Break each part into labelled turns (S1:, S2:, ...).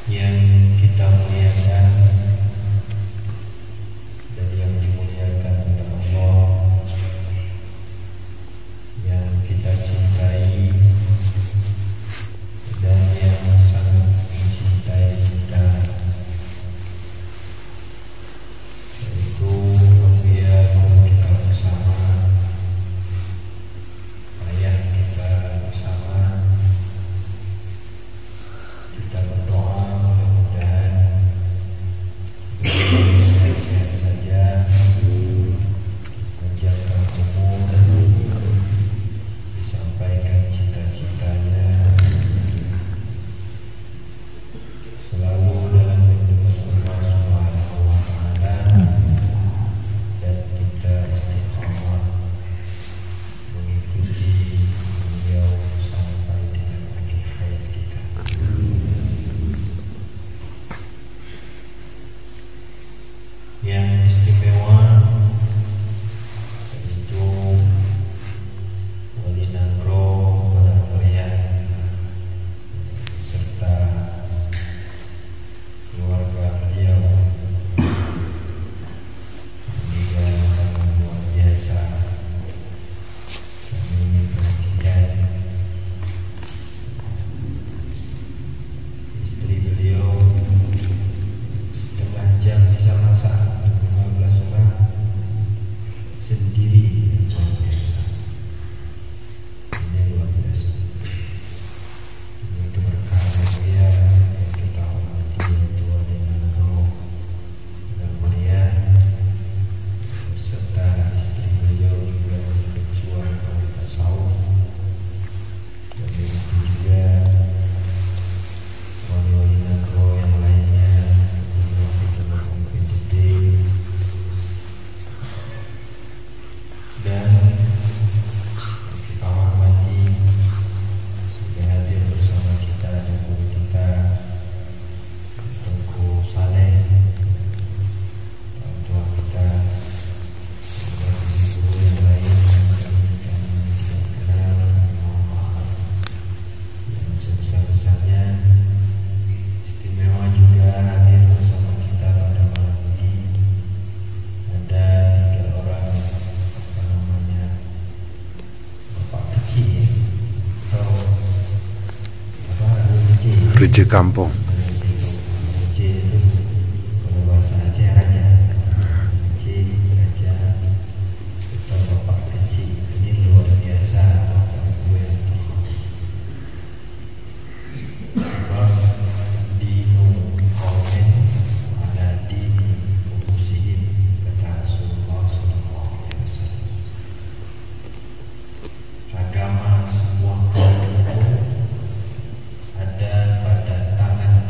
S1: yang kita muliakan dan yang dimuliakan oleh Allah, yang kita cintai dan yang sangat mencintai kita, yaitu biar kita bersama, ayah kita bersama. Kita berdoa mudah-mudahan sehat-sehat saja, panjangkan umur, disampaikan cita-citanya, selalu dalam lindungan Allah Subhanahu wa Ta'ala, dan kita istiqamah mengikuti beliau sampai dengan akhir hayat kita. Yang istimewa itu Wali Nagro Padang Meriah serta keluarga beliau juga sangat luar biasa. Kami ingin bersekian istri beliau setengah jam bisa masak 15 orang sendiri, luar biasa. Ini luar biasa. Ini keberkahan dia yang kita hormati, yaitu Wali Nagro Padang Meriah beserta istri beliau juga berjuang dalam tasawuf, dan begitu juga wali-wali Nagro yang lainnya, dan kita hormati sudah hadir bersama kita dan guru kita Tengku Saleh, orang tua kita, dan guru yang lain yang kami tidak kenal. Mohon maaf yang sebesar-besarnya. Istimewa juga hadir bersama kita pada malam ini ada 3 orang, apa namanya, bapak kecil atau apa, kecil
S2: Gereja Kampung.
S1: kecil itu kalau bahasa Aceh raja, kecil raja atau bapak kecil. Ini luar biasa bapak ibu yang Bang Dino Komen ada di Musim kata Rasulullah SAW. Agama semua kaum itu ada pada tangan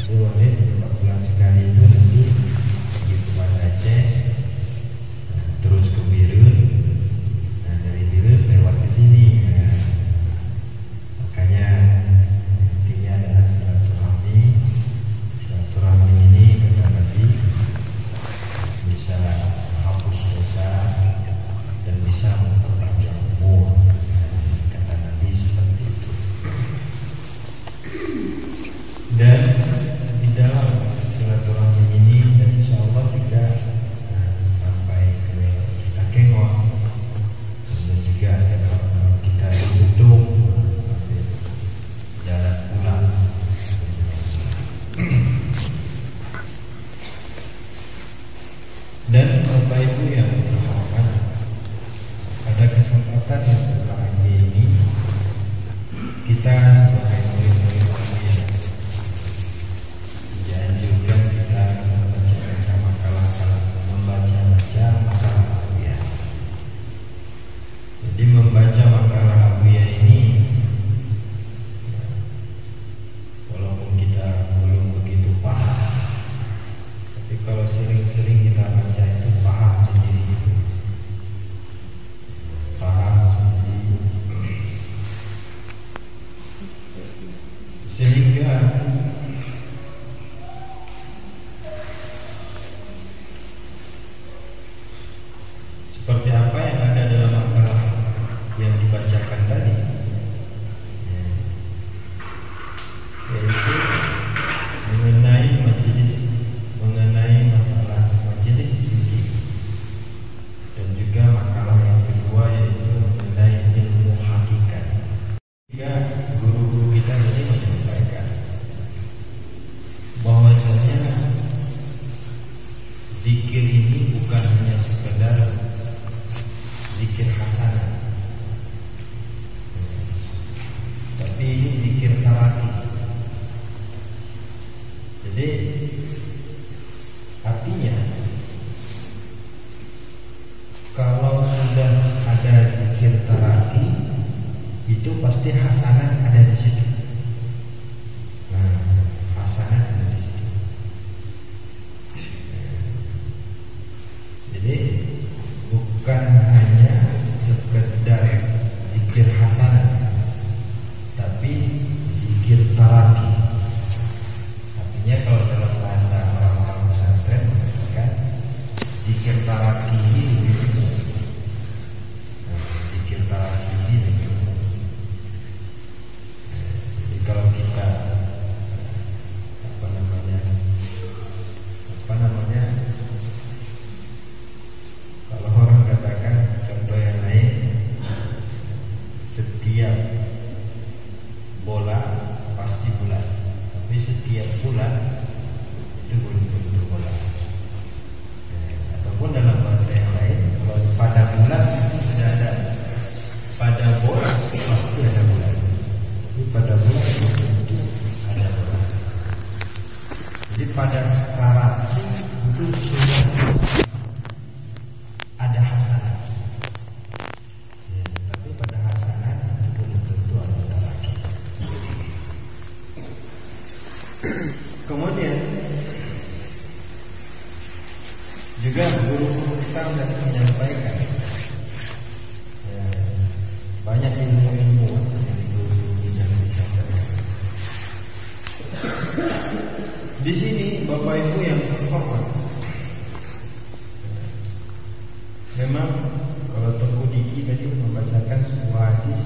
S1: Jadi oleh 4 bulan sekali itu nanti di Banda Aceh, terus ke Birun, nah dari Birun lewat ke sini. Nah, makanya intinya adalah silaturahmi. Silaturahmi ini kata Nabi bisa hapus dosa dan bisa memperpanjang umur. Kata Nabi seperti itu. Dan di dalam silaturahmi ini dan insya Allah juga sampai ke kita kengok dan juga kalau kita duduk jalan pulang. Dan Bapak Ibu yang berhormat, pada kesempatan yang berbahagia ini kita sebagai murid-murid Muhammadiyah dianjurkan kita membaca makalah Abiyah. Jadi membaca makalah Abiyah ini, walaupun kita belum begitu paham, tapi kalau sering-sering kita baca itu paham sendiri itu. Paham sendiri. Sehingga seperti apa yang ada dalam makalah yang dibacakan tadi, yaitu mengenai majelis, mengenai masalah majelis zikir, dan juga makalah yang kedua yaitu mengenai ilmu hakikat. Jika guru-guru kita tadi menyampaikan bahwasanya zikir ini bukan hanya sekedar zikir hasanah, tapi ini zikir taraki. Jadi artinya kalau sudah ada zikir taraki itu pasti hasanah ada di situ. Nah, hasanah ada di situ. Jadi bukan hanya sekedar zikir hasanah, tapi zikir taraki. Artinya kalau dalam bahasa orang-orang pesantren mengatakan zikir taraki ini lebih umum. Zikir taraki ini lebih umum. Jadi kalau kita apa namanya kalau orang katakan contoh yang lain, setiap bola pasti bulat, tapi setiap bulan itu belum tentu bola. Ataupun dalam bahasa yang lain, kalau pada bulan sudah ada, pada bola pasti ada bulan, tapi pada bulan belum tentu ada bola. Jadi pada taraki itu sudah ada hasanah, tapi pada hasanah itu belum tentu ada taraki. Kemudian juga guru-guru kita sudah menyampaikan banyak ilmu-ilmu yang guru-guru yang disampaikan. Di sini Bapak Ibu yang terhormat, memang kalau Tengku Diki tadi membacakan sebuah hadis,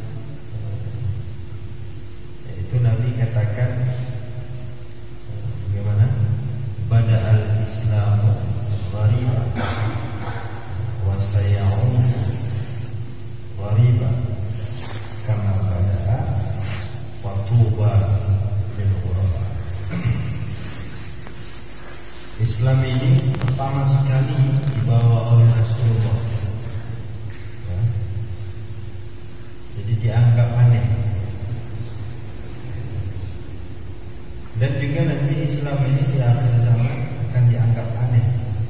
S1: yaitu Nabi katakan bagaimana? Bada al-Islamu ghariba wa sayaudu ghariba kama bada'a wa tuba lil ghuraba. Islam ini pertama sekali dibawa oleh Rasulullah, jadi dianggap aneh. Dan juga nanti Islam ini di akhir zaman akan dianggap aneh,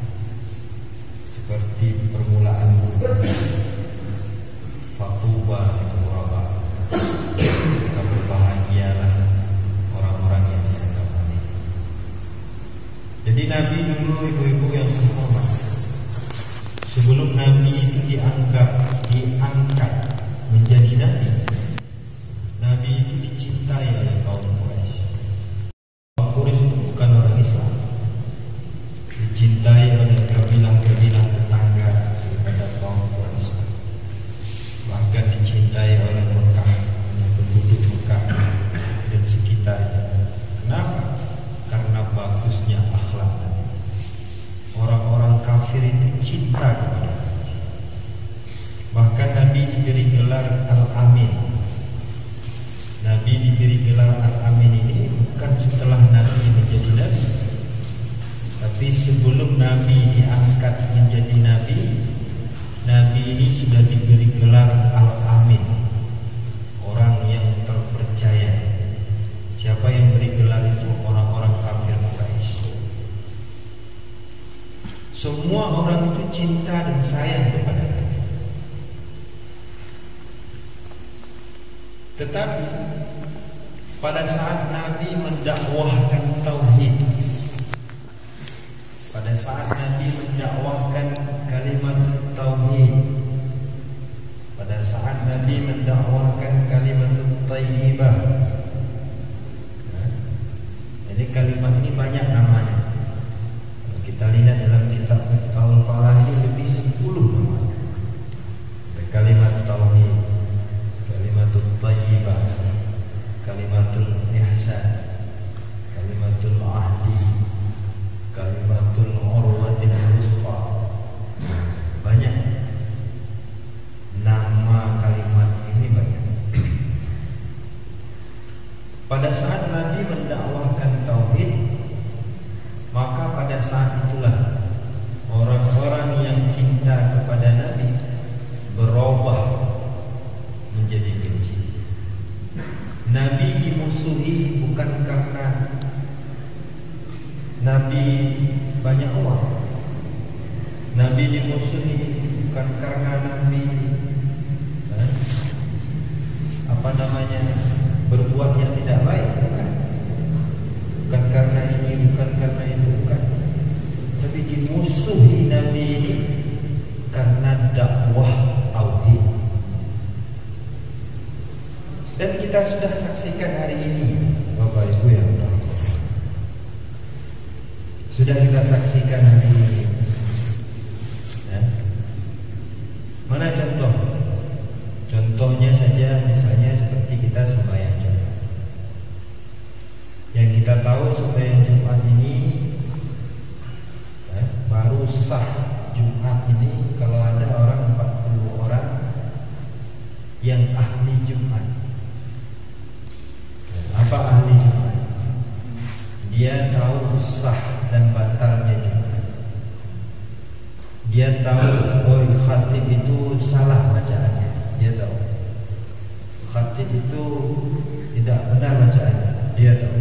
S1: seperti permulaan fatuba lil ghuraba. Maka berbahagialah orang-orang yang dianggap aneh. Jadi Nabi dulu, ibu-ibu yang terhormat, sebelum Nabi itu diangkat menjadi Nabi, Nabi itu dicintai oleh kaum Quraisy. Kaum Quraisy itu bukan orang Islam, dicintai oleh kabilah-kabilah tetangga daripada kaum Quraisy, bahkan dicintai oleh Mekah, oleh penduduk Mekah dan sekitarnya. Kenapa? Karena bagusnya akhlak Nabi. Orang-orang kafir itu cinta kepada Nabi. Bahkan Nabi diberi gelar Al-Amin. Nabi diberi gelar Al-Amin ini bukan setelah Nabi menjadi Nabi, tapi sebelum Nabi diangkat menjadi Nabi, Nabi ini sudah diberi gelar Al-Amin, orang yang terpercaya. Siapa yang beri gelar itu? Orang-orang kafir Quraisy. Semua orang itu cinta dan sayang kepada Nabi. Tetapi pada saat Nabi mendakwahkan tauhid, pada saat Nabi mendakwahkan kalimat tauhid, pada saat Nabi mendakwahkan kalimat thayyibah. Jadi kalimat ini banyak namanya. Kalau kita lihat dalam kitab Miftahul Falah ini lebih 10 namanya. Ada kalimat tauhid, kalimatul thayyibah, kalimatul ihsan, kalimatul ahdi, kalimatul urwatil wusqa. Banyak nama kalimat ini, banyak. Pada saat Nabi mendakwahkan tauhid, maka pada saat itulah orang-orang yang cinta kepada Nabi berubah menjadi benci. Nabi dimusuhi bukan karena Nabi banyak uang. Nabi dimusuhi bukan karena Nabi berbuat yang tidak baik, bukan. Bukan karena ini, bukan karena itu, bukan. Tapi dimusuhi Nabi ini karena dakwah tauhid. Dan kita sudah saksikan hari ini, Bapak Ibu yang tahu, sudah kita saksikan hari ini. Mana contoh? Contohnya saja, misalnya seperti kita sembahyang Jumat. Yang kita tahu sembahyang Jumat ini baru sah Jumat ini kalau ada orang 40 orang yang ahli Jumat. Apa ahli Jumat? Dia tahu sah dan batalnya Jumat. Dia tahu khatib itu salah bacaannya. Dia tahu khatib itu tidak benar bacaannya. Dia tahu.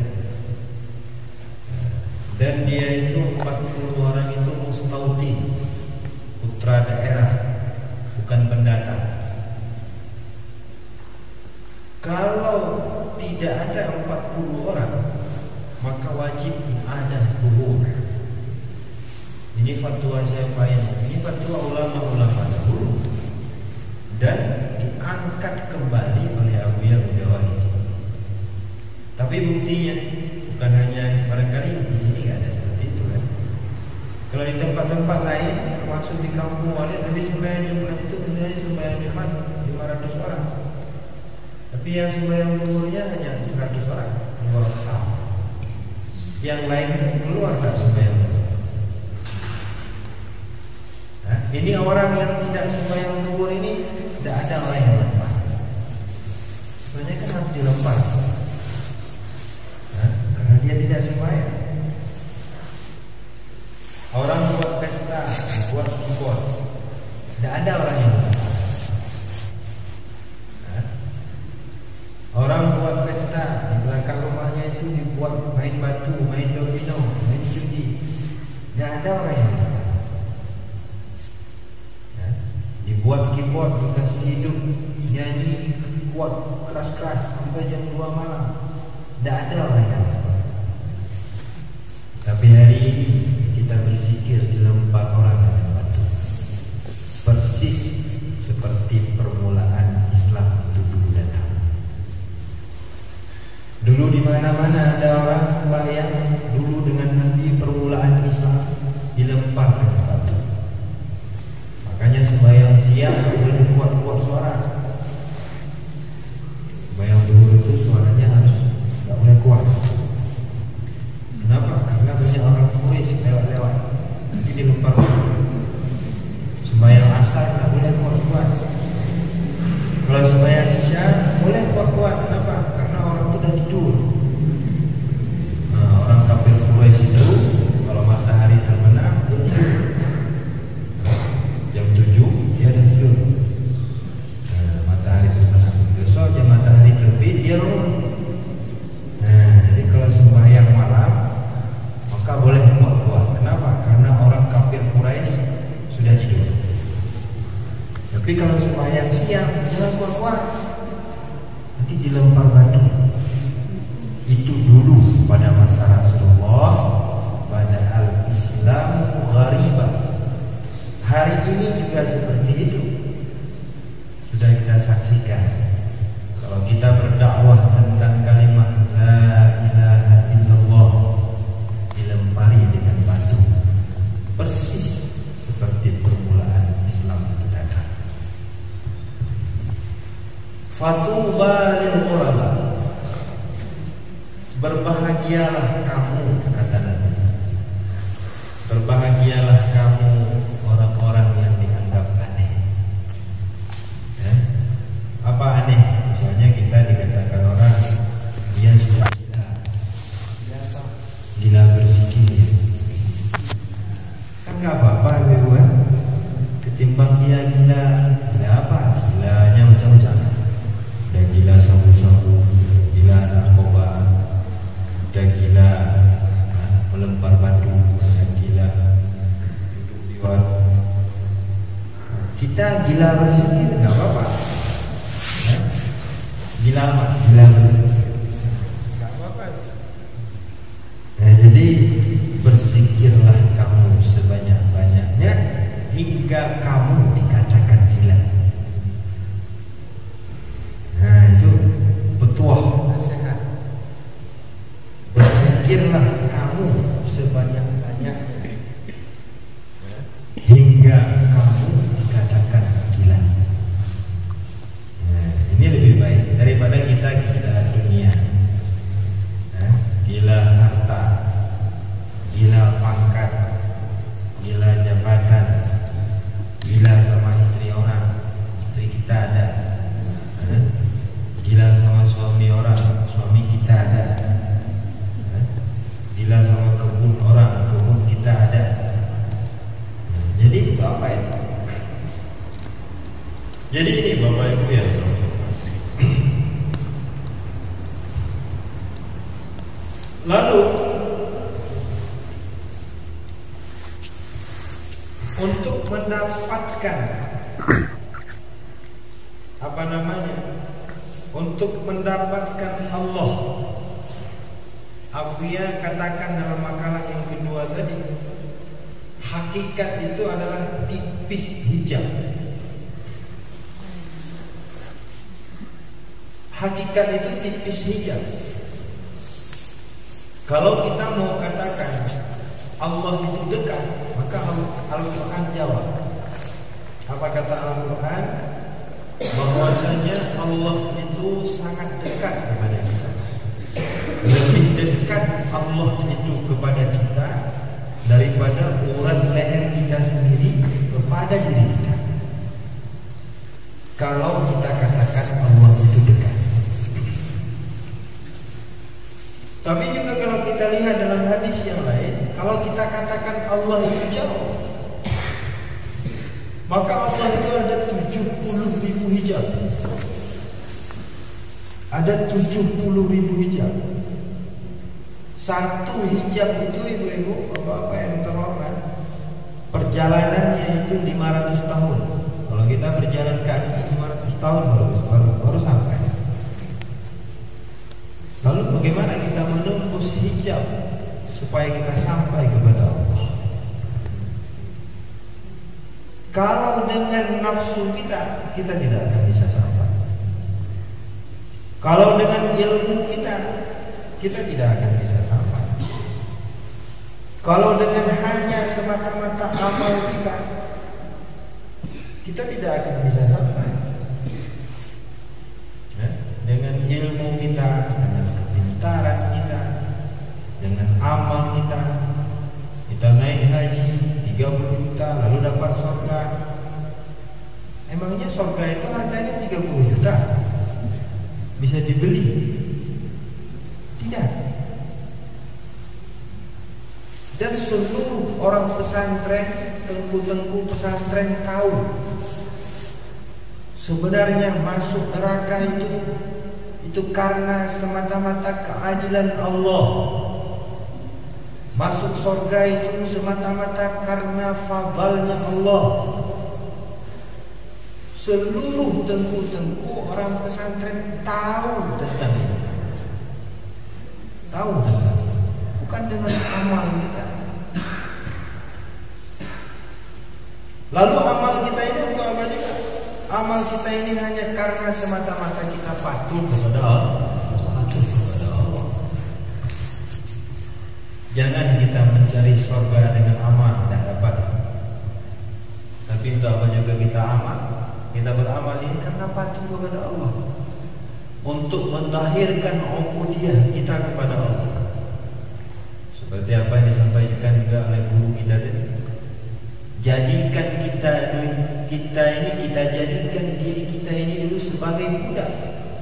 S1: Dan dia itu 40 orang itu mustautin, putra daerah, bukan pendatang. Kalau tidak ada 40 orang, maka wajib ada zuhur. Ini fatwa siapa ini? Ini fatwa ulama-ulama dahulu dan diangkat kembali oleh Abu Ya'la ini. Tapi buktinya bukan hanya barangkali di sini nggak ada seperti itu kan. Kalau di tempat-tempat lain, termasuk di kampung Walid, Nabi sembahyang Jumat itu misalnya sembahyang Jumat 500 orang. Tapi yang sembahyang zuhurnya hanya 100 orang, luar sah. Yang lain itu keluar tak sembahyang. Ini orang yang tidak sembahyang zuhur ini tidak ada orang yang lempar. Sebenarnya kan harus dilempar, karena dia tidak sembahyang. Orang buat pesta, buat keyboard, tidak ada orang yang lempar. Orang buat pesta, di belakang rumahnya itu dibuat main batu, main domino, main judi, tidak ada orang yang lempar. Dibuat keyboard, dikasih hidup, nyanyi kuat keras-keras sampai jam 2 malam, tidak ada orang yang lempar. Tapi hari ini Tapi kalau sembahyang siang jangan kuat-kuat, nanti dilempar batu. Itu dulu pada masa Rasulullah, pada al-Islam gharibah. Hari ini juga seperti itu. Sudah kita saksikan. Kalau kita berdakwah tentang kalimat la ilaha illallah, dilempari dengan batu. Persis seperti permulaan Islam itu datang. Fatuba lil ghuraba, berbahagialah kamu, kata Nabi. Berbahagialah kamu orang-orang yang dianggap aneh. Ya? Apa aneh? Misalnya kita dikatakan orang dia sudah gila. Gila berzikir. Kan nggak apa-apa, ibu kan? Ketimbang dia gila, gila apa? Gilanya macam-macam. Ada gila sabu-sabu, gila narkoba, ada gila melempar batu, ada gila duduk di warung. Kita gila berzikir nggak apa-apa. Ya? Gila apa? Gila berzikir nggak apa-apa. Nah, jadi berzikirlah kamu sebanyak-banyaknya hingga kamu dikatakan gila. Nah, itu petuah nasihat. Berzikirlah kamu sebanyak-banyaknya hingga kamu dikatakan gila. Nah, ini lebih baik daripada kita gila dunia, gila harta, gila pangkat, gila jabatan, gila sama istri orang, istri kita ada, gila sama suami orang, suami kita ada, gila sama kebun orang, kebun kita ada. Jadi itu apa itu? Jadi ini Bapak Ibu ya, lalu untuk mendapatkan apa namanya? Untuk mendapatkan Allah, Abuya katakan dalam makalah yang kedua tadi, hakikat itu adalah tipis hijab. Hakikat itu tipis hijab. Kalau kita mau katakan Allah itu dekat, maka Al-Quran jawab. Apa kata Al-Quran? Bahwasanya Allah itu sangat dekat kepada kita. Lebih dekat Allah itu kepada kita daripada urat leher kita sendiri kepada diri kita. Kalau kita katakan Allah itu dekat. Tapi juga kalau kita lihat dalam hadis yang lain, kalau kita katakan Allah itu jauh, maka Allah itu ada 70.000 hijab. Ada 70.000 hijab. Satu hijab itu ibu-ibu, bapak-bapak yang terhormat, perjalanannya itu 500 tahun. Kalau kita berjalan kaki 500 tahun baru sampai. Lalu bagaimana kita menembus hijab supaya kita sampai kepada Allah? Kalau dengan nafsu kita tidak akan bisa sampai. Kalau dengan ilmu kita tidak akan bisa sampai. Kalau dengan hanya semata-mata amal kita tidak akan bisa sampai. Dengan ilmu kita, dengan kepintaran kita, dengan amal kita naik haji 30 juta lalu dapat surga. Emangnya surga itu harganya 30 juta? Bisa dibeli? Tidak. Dan seluruh orang pesantren, tengku-tengku pesantren tahu sebenarnya masuk neraka itu karena semata-mata keadilan Allah. Masuk surga itu semata-mata karena fadlnya Allah. Seluruh tengku-tengku orang pesantren tahu tentang ini. Tahu tentang ini. Bukan dengan amal kita. Lalu amal kita ini untuk apa juga? Amal kita ini hanya karena semata-mata kita patuh kepada Allah. Jangan kita mencari surga dengan amal, tidak dapat. Tapi untuk apa juga kita amal? Kita beramal ini karena patuh kepada Allah, untuk mentahirkan ubudiyah kita kepada Allah. Seperti apa yang disampaikan juga oleh guru kita tadi. Jadikan kita jadikan diri kita ini dulu sebagai budak,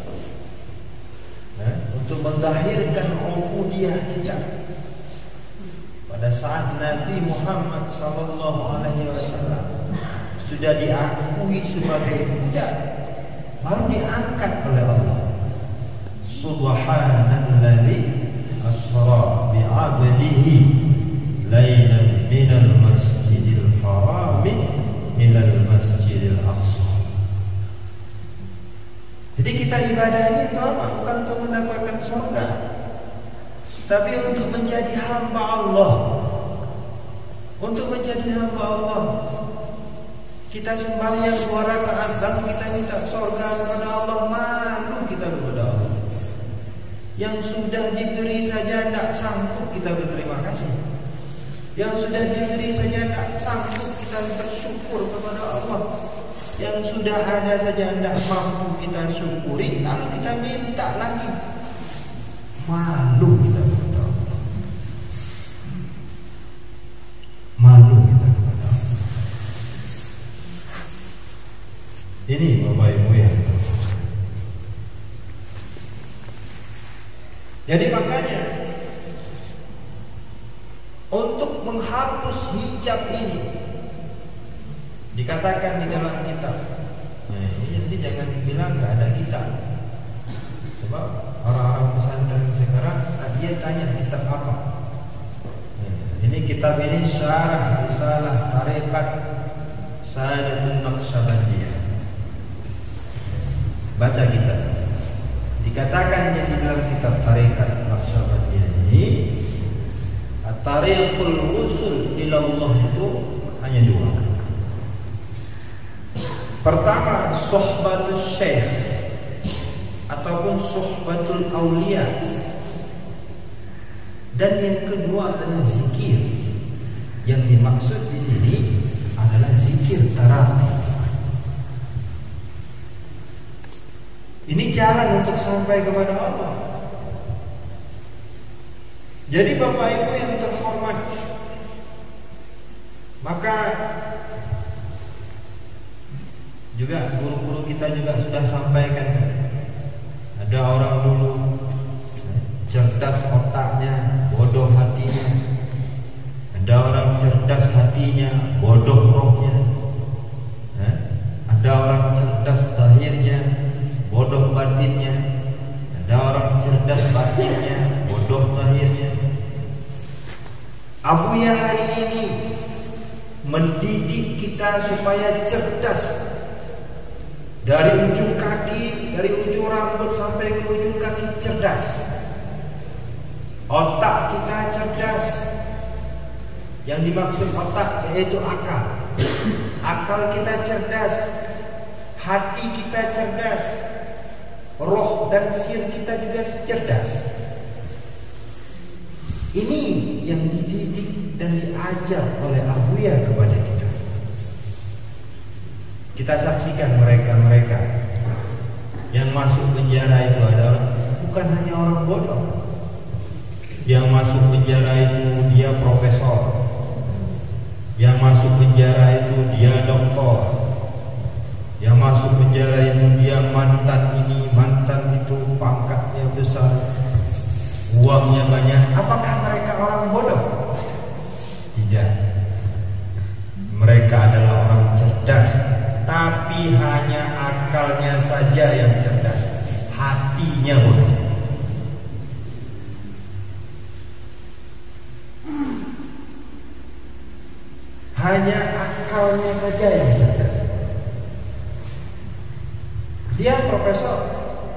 S1: untuk mentahirkan ubudiyah kita. Pada saat Nabi Muhammad SAW sudah diakui sebagai budak, baru diangkat oleh Allah. Subhanalladzi asra bi'abdihi lailan minal masjidil haram ilal masjidil aqsa. Jadi kita ibadah ini bukan untuk mendapatkan surga, tapi untuk menjadi hamba Allah. Untuk menjadi hamba Allah. Kita sembahyang 2 rakaat lalu kita minta surga kepada Allah, malu kita kepada Allah. Yang sudah diberi saja tidak sanggup kita berterima kasih. Yang sudah diberi saja tidak sanggup kita bersyukur kepada Allah. Yang sudah ada saja tidak mampu kita syukuri, lalu kita minta lagi. Malu kita kepada Allah. Malu kita kepada Allah. Ini Bapak Ibu ya. Jadi makanya untuk menghapus hijab ini dikatakan di dalam kitab. Nah, jadi jangan bilang nggak ada kitab. Sebab orang-orang pesantren sekarang dia tanya kitab apa. Ini kitab ini syarah risalah tarekat Sadatun Naqsyabandiyah. Baca kitab. Dikatakan yang di dalam kitab tarekat Naqsyabandiyah ini, at-tariqul wusul ila Allah itu hanya 2. Pertama, sohbatul syekh ataupun sohbatul aulia. Dan yang kedua adalah zikir. Yang dimaksud di sini adalah zikir tarafi. Ini jalan untuk sampai kepada Allah. Jadi Bapak Ibu yang terhormat, maka juga guru-guru kita juga sudah sampaikan. Ada orang dulu cerdas otaknya, bodoh hatinya. Ada orang cerdas hatinya, bodoh rohnya. Ada orang cerdas zahirnya, bodoh batinnya. Ada orang cerdas batinnya, bodoh zahirnya. Abuya hari ini mendidik kita supaya cerdas. Dari ujung kaki, dari ujung rambut sampai ke ujung kaki cerdas. Otak kita cerdas. Yang dimaksud otak yaitu akal. Akal kita cerdas. Hati kita cerdas. Roh dan sir kita juga cerdas. Ini yang dididik dan diajar oleh Abuya kepada kita. Kita saksikan mereka-mereka yang masuk penjara itu adalah bukan hanya orang bodoh. Yang masuk penjara itu dia profesor. Yang masuk penjara itu dia doktor. Yang masuk penjara itu dia mantan ini, mantan itu, pangkatnya besar, uangnya banyak. Apakah mereka orang bodoh? Tidak. Mereka adalah orang cerdas. Tapi hanya akalnya saja yang cerdas, hatinya bodoh. Hanya akalnya saja yang cerdas. Dia profesor.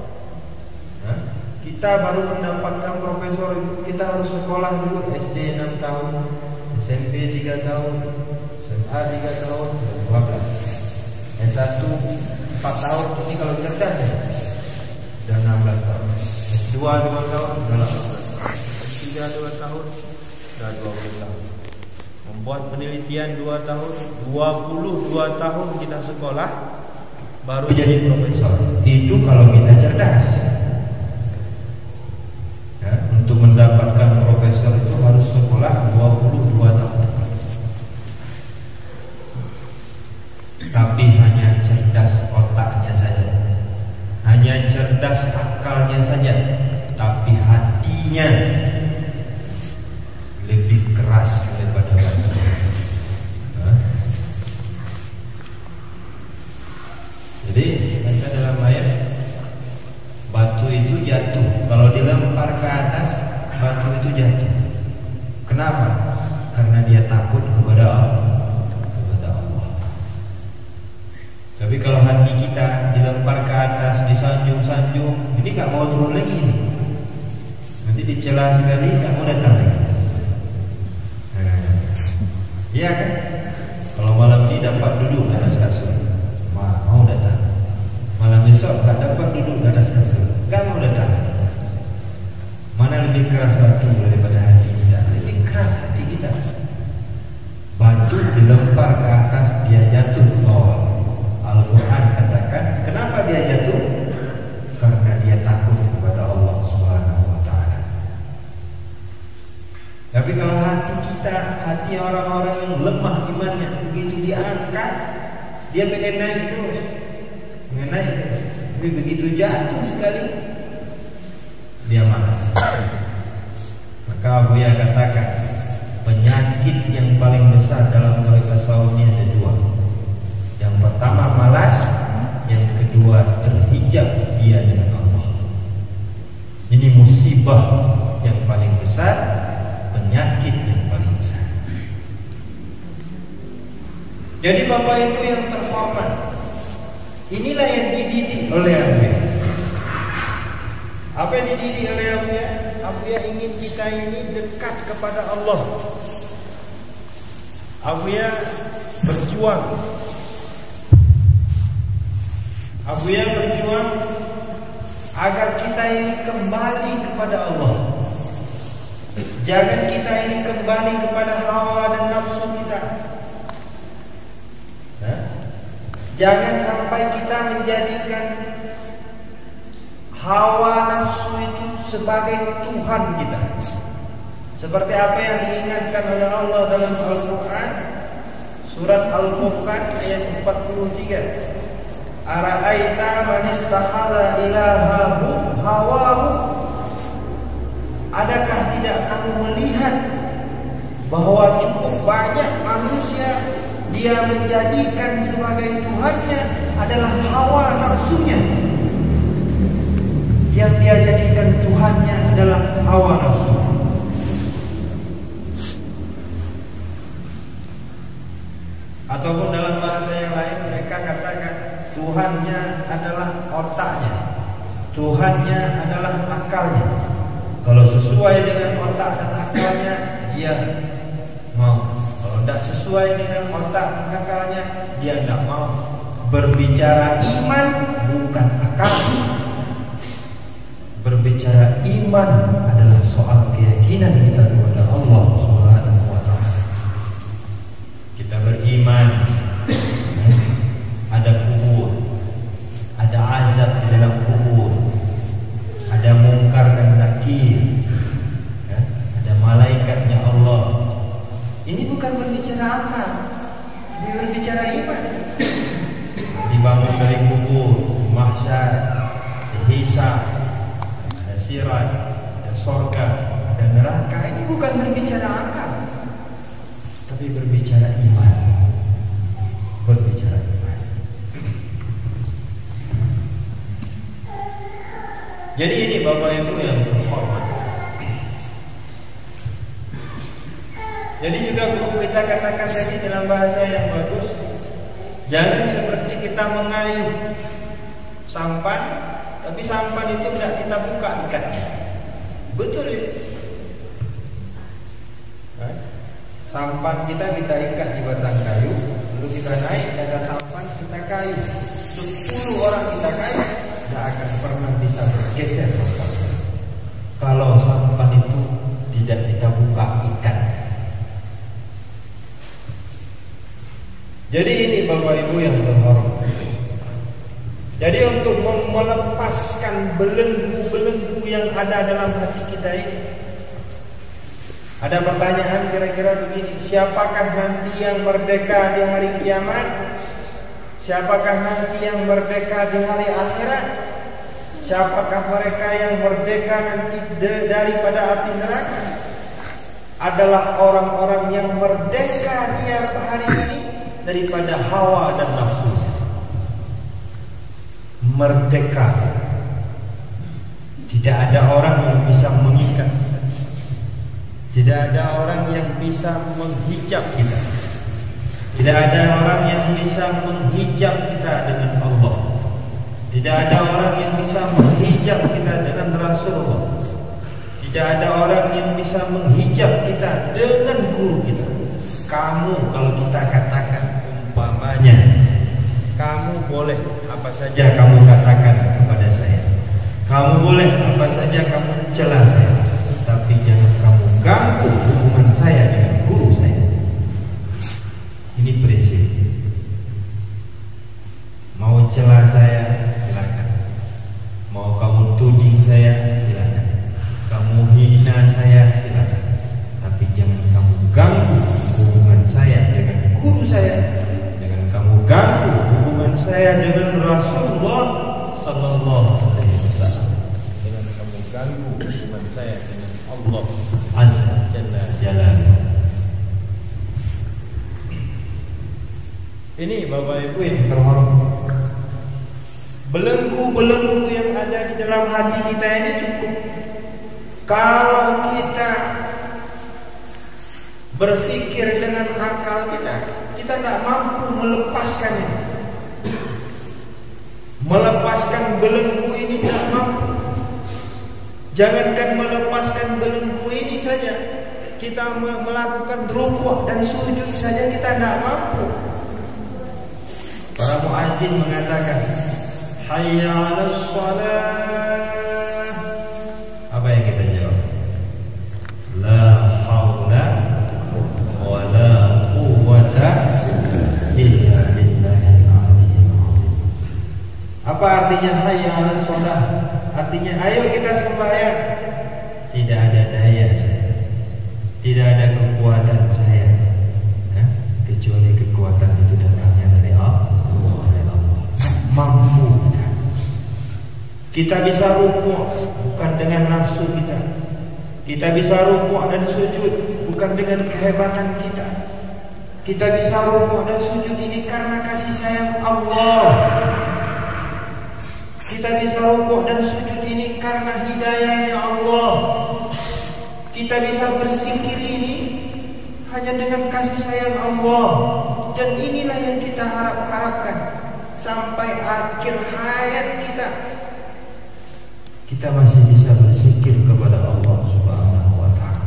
S1: Kita baru mendapatkan profesor itu kita harus sekolah dulu, SD 6 tahun, SMP 3 tahun, SMA 3 tahun, 12, S1 4 tahun. Ini kalau cerdas ya udah 16 tahun, S2 2 tahun udah 18, S3 2 tahun udah 20 tahun, membuat penelitian 2 tahun, 22 tahun kita sekolah baru jadi profesor. Itu kalau kita cerdas. Untuk mendapatkan profesor itu harus sekolah 22 tahun. Tapi hanya cerdas otaknya saja, hanya cerdas akalnya saja, tapi hatinya lebih keras daripada batu. Jadi ada dalam ayat, batu itu jatuh. Kalau dilempar ke atas, batu itu jatuh. Kenapa? Karena dia takut kepada Allah. Tapi kalau hati kita dilempar ke atas, disanjung-sanjung, ini gak mau turun lagi. Nanti dicela sekali, gak mau datang lagi. Iya kan? Kalau malam ini dapat duduk di atas kasur, mau datang. Malam besok gak dapat duduk di atas kasur, gak mau datang. Mana lebih keras batu daripada hati kita? Lebih keras hati kita. Batu dilempar ke atas, dia jatuh ke bawah. Al-Quran katakan, kenapa dia jatuh? Karena dia takut kepada Allah Subhanahu wa ta'ala. Tapi kalau hati kita, hati orang-orang yang lemah imannya, begitu diangkat, dia pengen naik terus, pengen naik terus. Tapi begitu jatuh sekali, dia malas. Maka Abu Ya katakan, penyakit yang paling besar dalam tarikat tasawuf ini ada dua. Yang pertama malas, yang kedua terhijab dia dengan Allah. Ini musibah yang paling besar, penyakit yang paling besar. Jadi Bapak Ibu yang terhormat, inilah yang dididik oleh Abu Ya. Apa yang dididik oleh Abu Ya? Abu Ya ingin kita ini dekat kepada Allah. Abu Ya berjuang. Abu Ya berjuang agar kita ini kembali kepada Allah. Jangan kita ini kembali kepada hawa dan nafsu kita. Jangan sampai kita menjadikan hawa nafsu itu sebagai Tuhan kita. Seperti apa yang diingatkan oleh Allah dalam Al-Quran, surat Al-Furqan ayat 43. Ara'aita man ittakhadha ilahahu hawahu. Adakah tidak kamu melihat bahwa cukup banyak manusia dia menjadikan sebagai Tuhannya adalah hawa nafsunya. Yang dia jadikan Tuhannya adalah hawa nafsu. Ataupun dalam bahasa yang lain mereka katakan Tuhannya adalah otaknya, Tuhannya adalah akalnya. Kalau sesuai dengan otak dan akalnya, dia mau. Kalau tidak sesuai dengan otak dan akalnya, dia tidak mau. Berbicara iman bukan akal. Berbicara iman adalah soal keyakinan kita kepada Allah Subhanahu wa ta'ala. Kita beriman ada kubur, ada azab di dalam kubur, ada mungkar dan nakir, ada malaikatnya Allah. Ini bukan berbicara akal, ini berbicara iman. Dibangun dari kubur, mahsyar, hisab, ada sirat, ada surga, ada neraka. Ini bukan berbicara akal, tapi berbicara iman. Berbicara iman. Jadi ini Bapak Ibu yang terhormat. Jadi juga guru kita katakan tadi dalam bahasa yang bagus, jangan seperti kita mengayuh sampan, tapi sampan itu tidak kita buka ikatnya. Betul ya? Sampan kita ikat di batang kayu, lalu kita naik ke atas sampan, kita kayu. 10 orang kita kayu, tidak akan pernah bisa bergeser sampan. Kalau sampan itu tidak kita buka ikat. Jadi ini Bapak Ibu yang terhormat. Jadi untuk melepaskan belenggu-belenggu yang ada dalam hati kita ini, ada pertanyaan kira-kira begini: siapakah nanti yang merdeka di hari kiamat? Siapakah nanti yang merdeka di hari akhirat? Siapakah mereka yang merdeka nanti daripada api neraka? Adalah orang-orang yang merdeka dia hari ini daripada hawa dan nafsu. Merdeka. Tidak ada orang yang bisa mengikat. Tidak ada orang yang bisa menghijab kita. Tidak ada orang yang bisa menghijab kita dengan Allah. Tidak ada orang yang bisa menghijab kita dengan Rasulullah. Tidak ada orang yang bisa menghijab kita dengan guru kita. Kamu kalau kita katakan umpamanya, kamu boleh apa saja kamu katakan kepada saya. Kamu boleh apa saja kamu celah saya. Tapi jangan kamu ganggu hubungan saya dengan guru saya. Ini prinsip. Mau celah saya silakan. Mau kamu tuding saya silakan. Kamu hina saya silakan. Tapi jangan kamu ganggu hubungan saya dengan guru saya. Jangan kamu ganggu hubungan saya dengan Rasulullah sallallahu alaihi wasallam. Jangan kamu ganggu hubungan saya dengan Allah Azza Jalla Jalaluhu. Ini Bapak Ibu yang terhormat, belenggu-belenggu yang ada di dalam hati kita ini cukup. Kalau kita berpikir dengan akal kita tidak mampu melepaskannya. Melepaskan belenggu ini tidak mampu. Jangankan melepaskan belenggu ini saja, kita melakukan rukuk dan sujud saja kita tidak mampu. Para muazzin mengatakan, hayya 'alas shalah. Apa yang kita jawab? La haula wa la quwwata illa billahil aliyyil azim. Apa artinya hayya 'alas shalah? Artinya ayo kita sembahyang. Tidak ada daya saya, tidak ada kekuatan saya, kecuali kekuatan itu datangnya dari Allah. Mampu kita bisa rukuk bukan dengan nafsu kita. Kita bisa rukuk dan sujud bukan dengan kehebatan kita. Kita bisa rukuk dan sujud ini karena kasih sayang Allah. Kita bisa rukuk dan sujud ini karena hidayahnya Allah. Kita bisa berzikir ini hanya dengan kasih sayang Allah. Dan inilah yang kita harapkan sampai akhir hayat kita. Kita masih bisa berzikir kepada Allah Subhanahu wa ta'ala.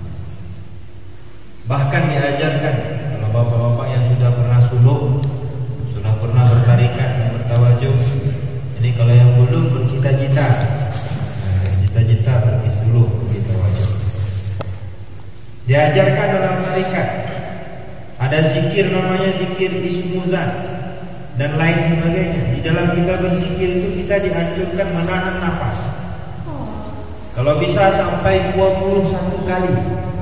S1: Bahkan diajarkan kalau bapak-bapak yang sudah pernah suluk, sudah pernah bertarikat, bertawajuh, ini kalau yang belum bercita-cita, cita-cita pergi suluk, bertawajuh. Diajarkan dalam tarikat ada zikir namanya zikir ismuzat dan lain sebagainya. Di dalam kita berzikir itu kita dianjurkan menahan nafas. Kalau bisa sampai 21 kali.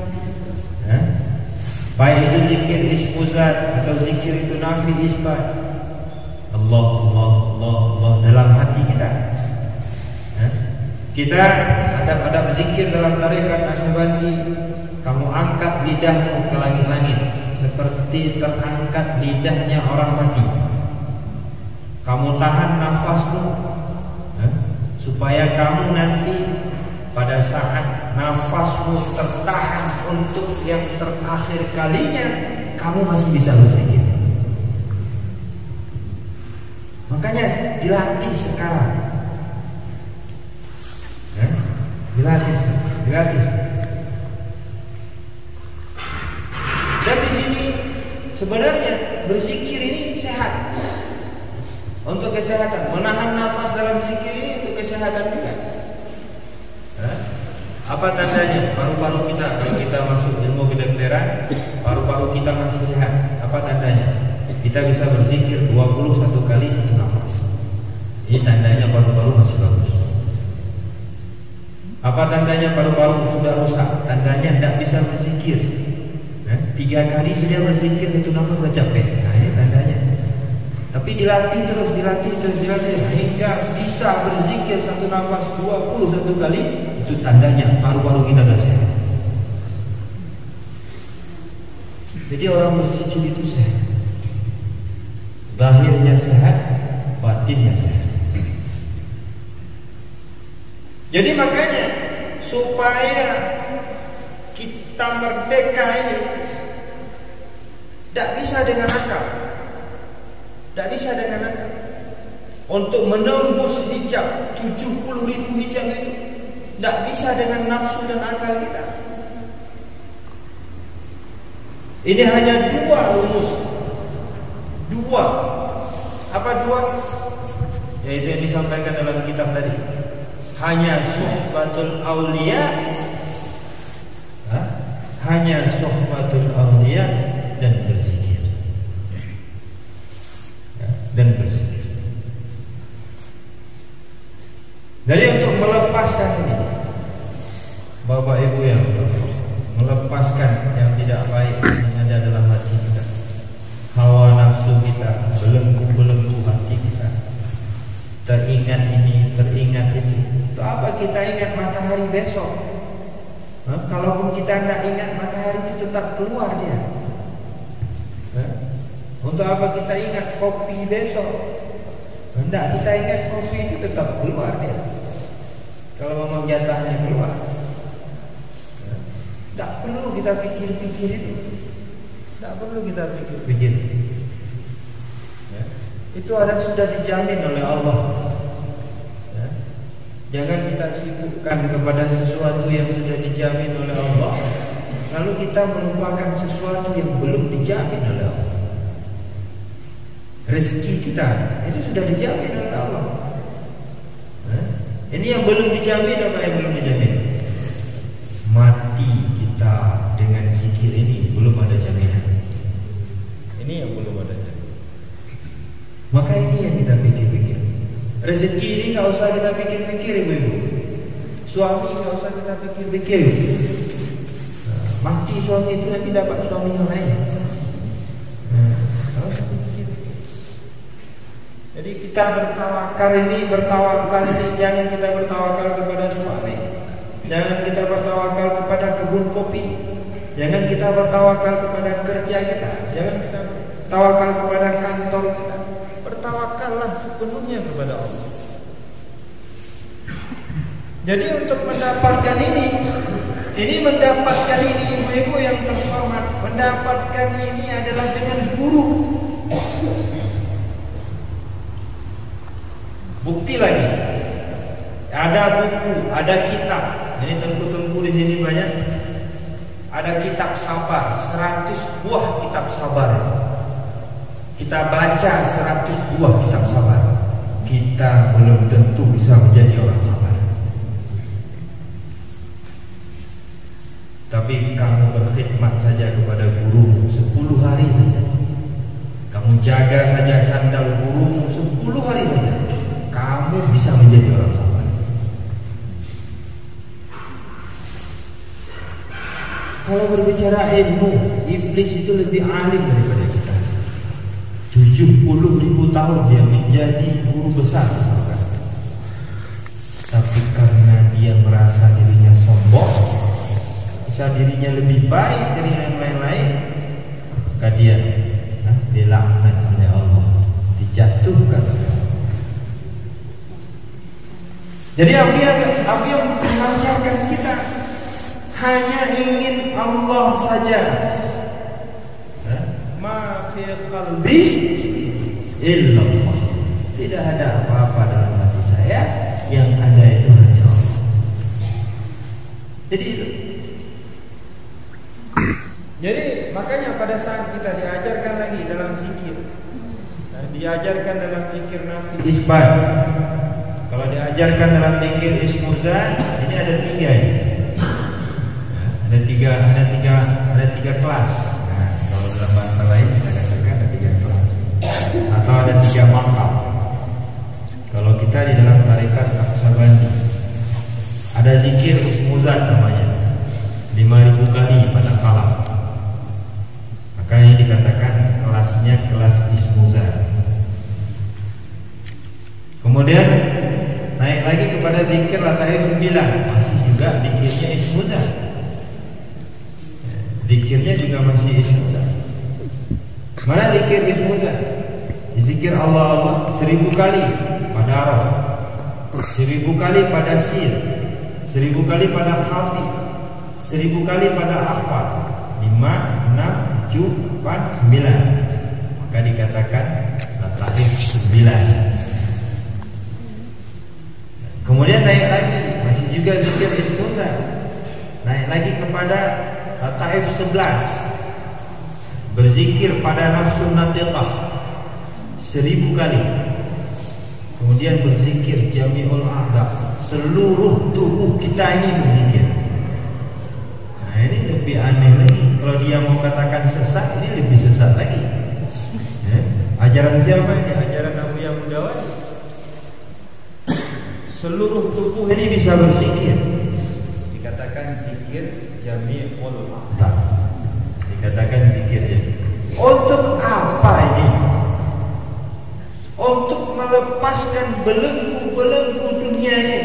S1: Baik itu zikir ismuzat atau zikir itu nafi isbat. Allah Allah Allah Allah dalam hati kita. Kita adab-adab zikir dalam tarekat Naqsyabandi. Kamu angkat lidahmu ke langit-langit seperti terangkat lidahnya orang mati. Kamu tahan nafasmu supaya kamu nanti pada saat nafasmu tertahan untuk yang terakhir kalinya, kamu masih bisa berzikir. Makanya dilatih sekarang. Dilatih. Dan di sini sebenarnya berzikir ini sehat untuk kesehatan. Menahan nafas dalam zikir ini untuk kesehatan juga. Apa tandanya? Paru-paru kita, kalau kita masuk ilmu kedokteran, paru-paru kita masih sehat. Apa tandanya? Kita bisa berzikir 21 kali satu nafas. Ini tandanya paru-paru masih bagus. Apa tandanya paru-paru sudah rusak? Tandanya tidak bisa berzikir. 3 kali saja berzikir itu nafas sudah capek. Nah, ini tandanya. Tapi dilatih terus hingga bisa berzikir satu nafas 21 kali. Itu tandanya paru-paru kita sudah sehat. Jadi orang berzikir itu sehat. Zahirnya sehat, batinnya sehat. Jadi makanya supaya kita merdeka ini tidak bisa dengan akal. Untuk menembus hijab 70.000 hijab itu tidak bisa dengan nafsu dan akal kita. Ini hanya 2 rumus. 2. Apa 2? Yaitu yang disampaikan dalam kitab tadi. Hanya suhbatul aulia, dan berzikir. Jadi untuk melepaskan ini, Bapak Ibu yang melepaskan yang tidak baik yang ada dalam hati kita, hawa nafsu kita, belenggu hati kita, teringat ini, teringat itu. Untuk apa kita ingat matahari besok? Kalaupun kita tidak ingat, matahari itu tetap keluar dia. Untuk apa kita ingat kopi besok? Tidak kita ingat kopi itu tetap keluar dia. Kalau memang jatahnya keluar, tidak perlu kita pikir-pikir itu. Itu sudah dijamin oleh Allah. Jangan kita sibukkan kepada sesuatu yang sudah dijamin oleh Allah, lalu kita melupakan sesuatu yang belum dijamin oleh Allah. Rezeki kita itu sudah dijamin oleh Allah. Ini yang belum dijamin, apa yang belum dijamin? Mati kita dengan zikir ini belum ada jaminan. Ini yang belum ada jaminan. Maka ini yang kita pikir-pikir. Rezeki ini nggak usah kita pikir-pikir, ibu-ibu. Suami nggak usah kita pikir-pikir. Mati suami itu nanti dapat suami yang lain. Jadi kita bertawakal ini jangan kita bertawakal kepada suami, jangan kita bertawakal kepada kebun kopi, jangan kita bertawakal kepada kerja kita, jangan kita bertawakal kepada kantor kita. Bertawakallah sepenuhnya kepada Allah. Jadi untuk mendapatkan ini mendapatkan ini, ibu-ibu yang terhormat, mendapatkan ini adalah dengan guru. Bukti lagi, ada buku, ada kitab. Ini tengku-tengku di sini banyak. Ada kitab sabar, 100 buah kitab sabar. Kita baca 100 buah kitab sabar, kita belum tentu bisa menjadi orang sabar. Tapi kamu berkhidmat saja kepada gurumu 10 hari saja, kamu jaga saja sandal gurumu 10 hari saja, kamu bisa menjadi orang sabar. Kalau berbicara ilmu, iblis itu lebih alim daripada kita. 70.000 tahun dia menjadi guru besar misalkan. Tapi karena dia merasa dirinya sombong, merasa dirinya lebih baik dari yang lain-lain, maka dia dilaknat oleh Allah, dijatuhkan oleh Allah. Jadi apa yang mengajarkan kita hanya ingin Allah saja. Ma fi qalbi illallah. Tidak ada apa-apa Jadi itu. Jadi makanya pada saat kita diajarkan lagi dalam zikir, diajarkan dalam zikir nafi isbat. Kalau diajarkan dalam zikir ismuzan, ini ada tiga ini. Ada tiga kelas. Nah, kalau dalam bahasa lain kita katakan ada tiga kelas atau ada tiga maqam. Kalau kita di dalam tarekat Naqsabandi ada zikir ismuzan namanya 5.000 kali pada kalam. Maka ini dikatakan kelasnya kelas ismuzan. Kemudian naik lagi kepada zikir lataif 9, masih juga zikirnya ismuzan. Zikirnya juga masih ismuzan. Mana zikir ismuzan? Zikir Allah 1000 kali pada araf, 1000 kali pada sin, 1000 kali pada khafi, 1000 kali pada akhfa. 5, 6, 7, 8, 9. Maka dikatakan lataif 9. Kemudian naik lagi, masih juga zikir ismuzan. Naik lagi kepada lataif 11. Berzikir pada nafsun natiqah 1000 kali. Kemudian berzikir jami'ul a'dha, seluruh tubuh kita ini berzikir. Nah, ini lebih aneh lagi. Kalau dia mau katakan sesat, ini lebih sesat lagi. Ajaran siapa ini? Ajaran Abu Yahudawat. Seluruh tubuh ini bisa berzikir. Dikatakan zikir jami'ul a'dha. Dikatakan zikir jami'ul. Untuk apa ini? Untuk melepaskan belenggu-belenggu dunia ini,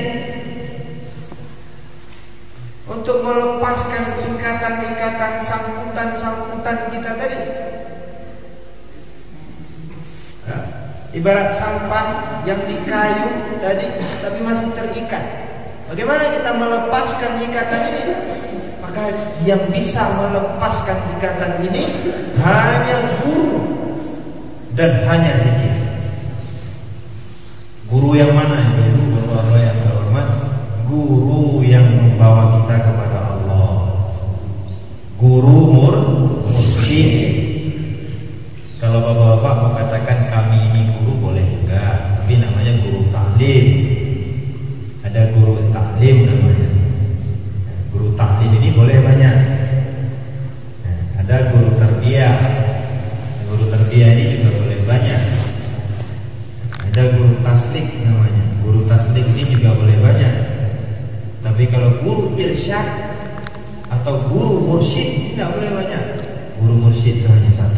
S1: untuk melepaskan ikatan-ikatan, sangkutan-sangkutan kita tadi. Ya, ibarat sampan yang dikayu tadi, tapi masih terikat. Bagaimana kita melepaskan ikatan ini? Maka yang bisa melepaskan ikatan ini hanya guru dan hanya zikir. Guru yang mana itu? Bapak-bapak yang terhormat, guru yang membawa kita kepada Allah. Guru mursyid. Kalau bapak-bapak mengatakan kami ini guru boleh juga, tapi namanya guru taklim. Ada guru taklim namanya. Guru taklim ini boleh banyak. Ada guru tarbiyah. Guru tarbiyah ini juga boleh banyak. Ada guru taslik namanya. Guru taslik ini juga boleh banyak. Tapi kalau guru irsyad atau guru mursyid tidak boleh banyak. Guru mursyid itu hanya satu.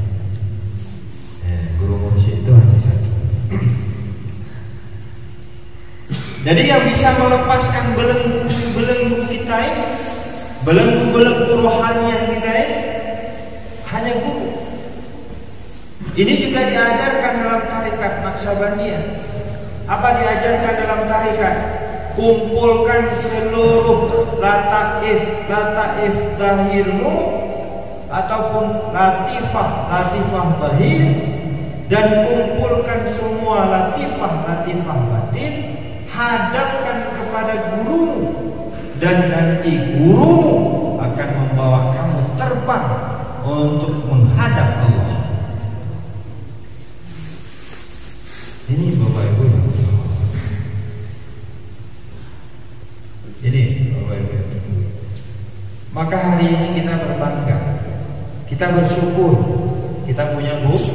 S1: Guru mursyid itu hanya satu. Jadi yang bisa melepaskan belenggu kita ini, belenggu rohani kita ini, hanya guru. Ini juga diajarkan dalam tarekat Naqsabandiyah. Apa diajarkan dalam tarekat? Kumpulkan seluruh lataif zahirmu ataupun latifah zahir, dan kumpulkan semua latifah batin, hadapkan kepada gurumu, dan nanti gurumu akan membawa kamu terbang untuk menghadap Allah. Ini Bapak Ibu, ini Bapak Ibu. Maka hari ini kita berbangga, kita bersyukur, kita punya guru.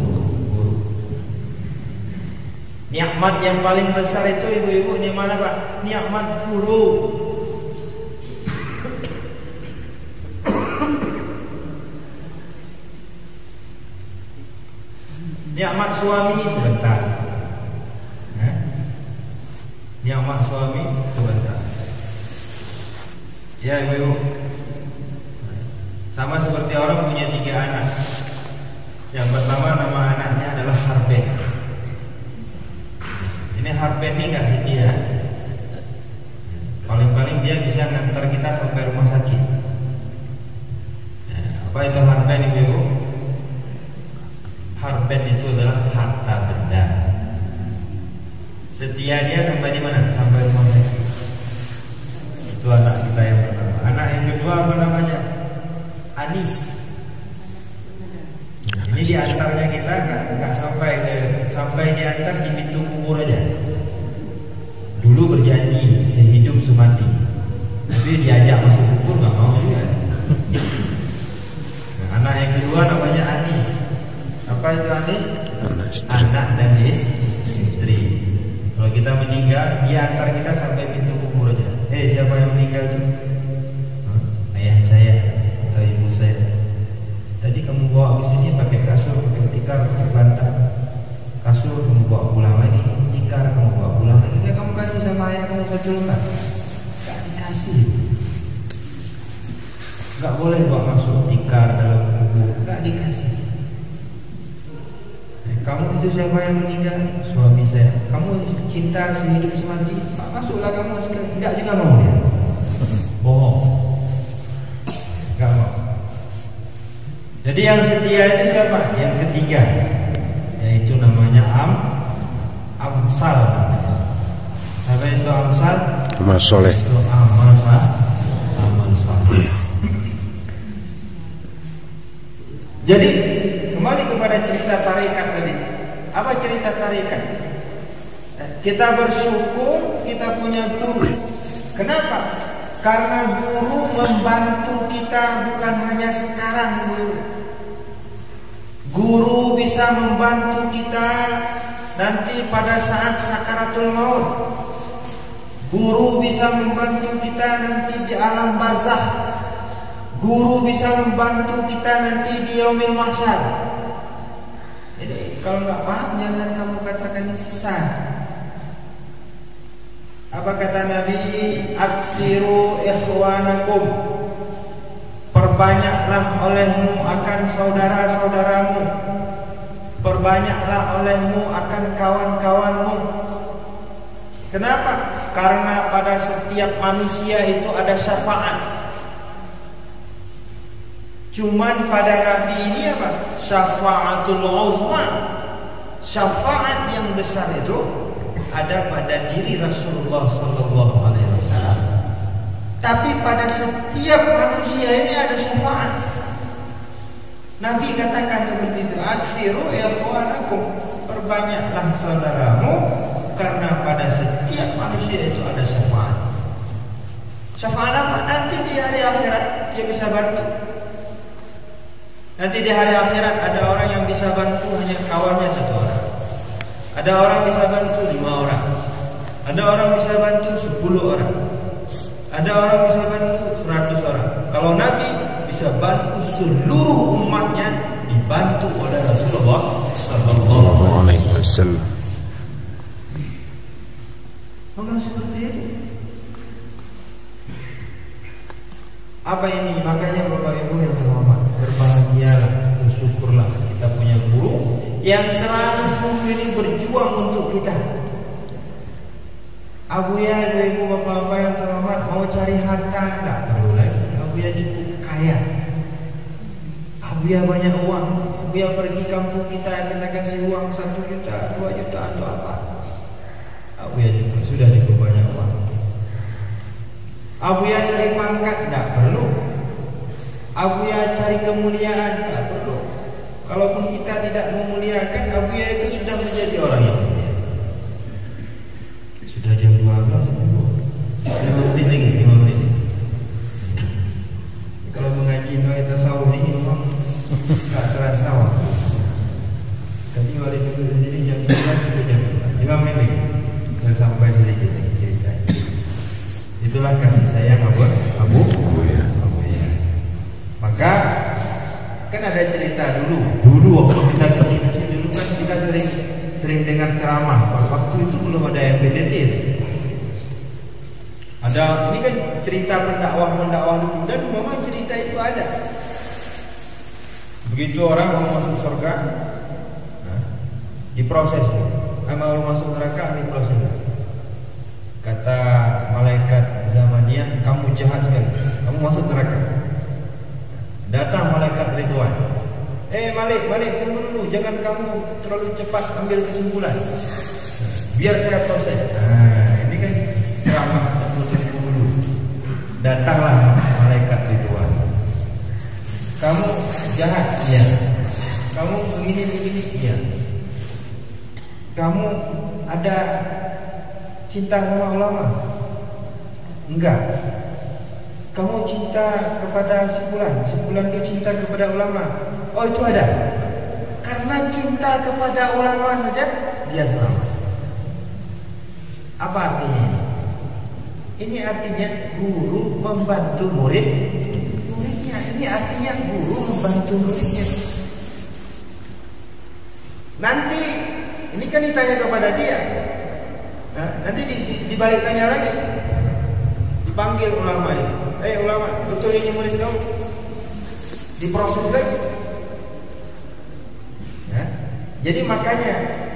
S1: Nikmat yang paling besar itu ibu-ibu di mana Pak? Nikmat guru. Nikmat suami sebentar. Nikmat suami sebentar. Ya ibu-ibu, sama seperti orang punya 3 anak. Yang pertama nama anaknya adalah Harben. Ini Harben ini gak setia. Paling-paling dia bisa ngantar kita sampai rumah sakit. Apa itu Harben ibu-ibu? Harben itu adalah harta benda. Setia dia sampai di mana? Sampai rumah sakit. Itu anak kita yang anis. Ini diantarnya kita nggak sampai diantar di pintu kubur aja. Dulu berjanji sehidup semati, tapi diajak masuk kubur nggak mau juga. Nah, anak yang kedua namanya Anis. Apa itu Anis? Anak dan istri. Kalau kita meninggal, dia antar kita sampai pintu kubur aja. Siapa yang meninggal itu? Ayah saya atau ibu saya. Tadi kamu bawa ke sini pakai kasur, pakai tikar, pakai bantal. Kasur kamu bawa pulang lagi, tikar kamu bawa pulang lagi. Kamu kasih sama ayah kamu satu lembar. Gak dikasih. Gak boleh bawa masuk tikar dalam kubur. Gak dikasih. Kamu itu siapa yang meninggal? Suami saya. Kamu cinta sehidup semati? Masuklah kamu sekali. Enggak juga mau dia. Bohong. Enggak mau. Jadi yang setia itu siapa? Yang ketiga, yaitu namanya Amsal. Apa itu Amsal?
S2: Amal soleh.
S1: Itu amal soleh. Jadi kembali kepada cerita tarikat tadi. Apa cerita tarikat? Kita bersyukur kita punya guru. Kenapa? Karena guru membantu kita bukan hanya sekarang Guru bisa membantu kita nanti pada saat sakaratul maut. Guru bisa membantu kita nanti di alam barzakh. Guru bisa membantu kita nanti di yaumil mahsyar. Jadi kalau nggak paham jangan kamu katakan ini sesat. Apa kata Nabi? Aksiru ikhwanakum. Perbanyaklah olehmu akan saudara-saudaramu. Perbanyaklah olehmu akan kawan-kawanmu. Kenapa? Karena pada setiap manusia itu ada syafaat. Cuman pada Nabi ini apa? Syafaatul uzma. Syafaat yang besar itu ada pada diri Rasulullah SAW. Tapi pada setiap manusia ini ada syafaat. Nabi katakan seperti itu. Aksiru ikhwanakum. Perbanyaklah saudaramu, karena pada setiap manusia itu ada syafaat. Syafaat apa? Nanti di hari akhirat dia bisa bantu. Nanti di hari akhirat ada orang yang bisa bantu hanya kawannya satu orang. Ada orang bisa bantu 5 orang. Ada orang bisa bantu 10 orang. Ada orang bisa bantu 100 orang. Kalau Nabi bisa bantu seluruh umatnya, dibantu oleh Rasulullah sallallahu alaihi wasallam. Memang seperti itu. Apa ini? Makanya Bapak Ibu yang terhormat, berbahagialah, bersyukurlah kita punya guru yang selalu ini berjuang untuk kita. Abuya, ibu bapak-bapak yang terhormat, mau cari harta enggak perlu lagi. Abuya cukup kaya. Abuya banyak uang. Abuya pergi kampung kita kasih uang 1 juta, 2 juta atau apa. Abuya sudah cukup banyak uang. Abuya cari pangkat enggak perlu. Abuya cari kemuliaan enggak perlu. Kalaupun kita tidak memuliakan, Abuya itu sudah menjadi orang yang mulia. Sudah jam 12, 5 menit lagi, 5 menit. Kalau mengaji itu kita sahur ini memang enggak terasa waktu. Tapi hari dulu di sini jam 11 sudah jam 5 menit lagi. Saya sampai sedikit lagi cerita. Itulah kasih sayang Abu ya. Maka kan ada cerita dulu waktu kita kecil-kecil dulu kan kita sering dengar ceramah. Waktu itu belum ada MPTT. Ada ini kan cerita pendakwah dulu dan memang cerita itu ada. Begitu orang mau masuk surga, diproses. Mau masuk neraka diproses. Kata malaikat zamaniyah, kamu jahat sekali, kamu masuk neraka. Datang malaikat Ridwan. Malik, tunggu dulu, jangan kamu terlalu cepat ambil kesimpulan. Biar saya proses. Ini kan ceramah, tunggu dulu. Datanglah malaikat Ridwan. jahat, iya. Kamu begini, iya. Kamu ada cinta sama ulama? Enggak. Kamu cinta kepada sebulan itu cinta kepada ulama. Oh, itu ada. Karena cinta kepada ulama saja dia selamat. Apa artinya? Ini artinya guru membantu muridnya. Ini artinya guru membantu muridnya. Nanti ini kan ditanya kepada dia. Nah, nanti dibalik tanya lagi. Dipanggil ulama itu. Ulama, betul ini murid kamu? Diproses lagi. Ya. Jadi makanya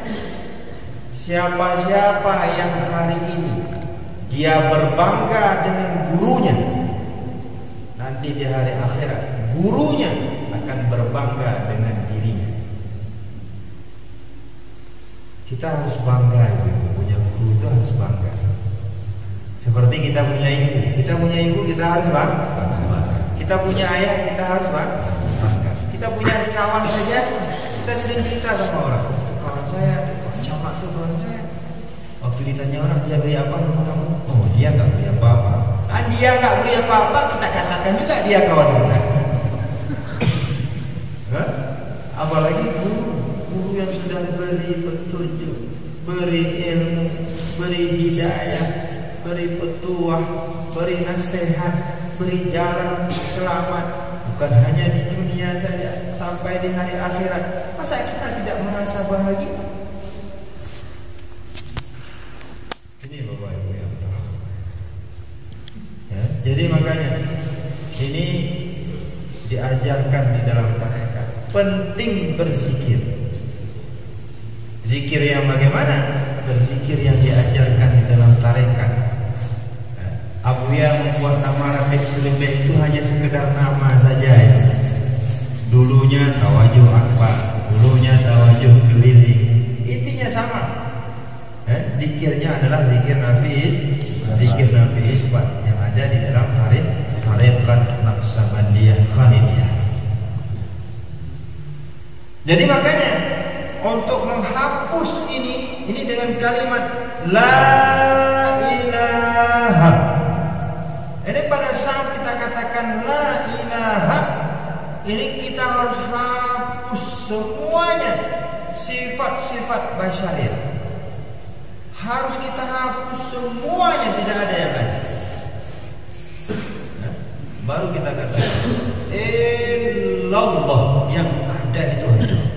S1: siapa-siapa yang hari ini dia berbangga dengan gurunya, nanti di hari akhirat gurunya akan berbangga dengan dirinya. Kita harus bangga, punya guru itu harus bangga. Seperti kita punya ibu, kita harus bangga. Kita punya ayah, kita harus bangga. Kita punya kawan saja, kita sering cerita sama orang. Kawan saya, sama tuh kawan saya. Waktu ditanya orang dia beri apa sama kamu? Oh, dia nggak beri apa-apa. Dia nggak beri apa-apa, kita katakan juga dia kawan kita. Apalagi guru yang sudah beri petunjuk, beri ilmu, beri hidayah, beri petuah, beri nasihat, beri jalan selamat, bukan hanya di dunia saja, sampai di hari akhirat. Masa kita tidak merasa bahagia? Ini Bapak Ibu yang tahu. Ya, jadi makanya ini diajarkan di dalam tarekat. Penting berzikir. Zikir yang bagaimana? Berzikir yang diajarkan di dalam tarekat. Abuya membuat nama Rafiq Sulaiman itu hanya sekedar nama saja ya. Dulunya tawajuh akbar, dulunya tawajuh keliling. Intinya sama. Zikirnya adalah zikir nafis, zikir nafis yang ada di dalam tarekat Naqsabandiyah Khalidiyah. Jadi makanya untuk menghapus ini dengan kalimat la ilaha. Ini pada saat kita katakan la ilaha, ini kita harus hapus semuanya sifat-sifat basyariah. Harus kita hapus semuanya, tidak ada yang lain. Baru kita katakan illallah, yang ada itu hanya Allah.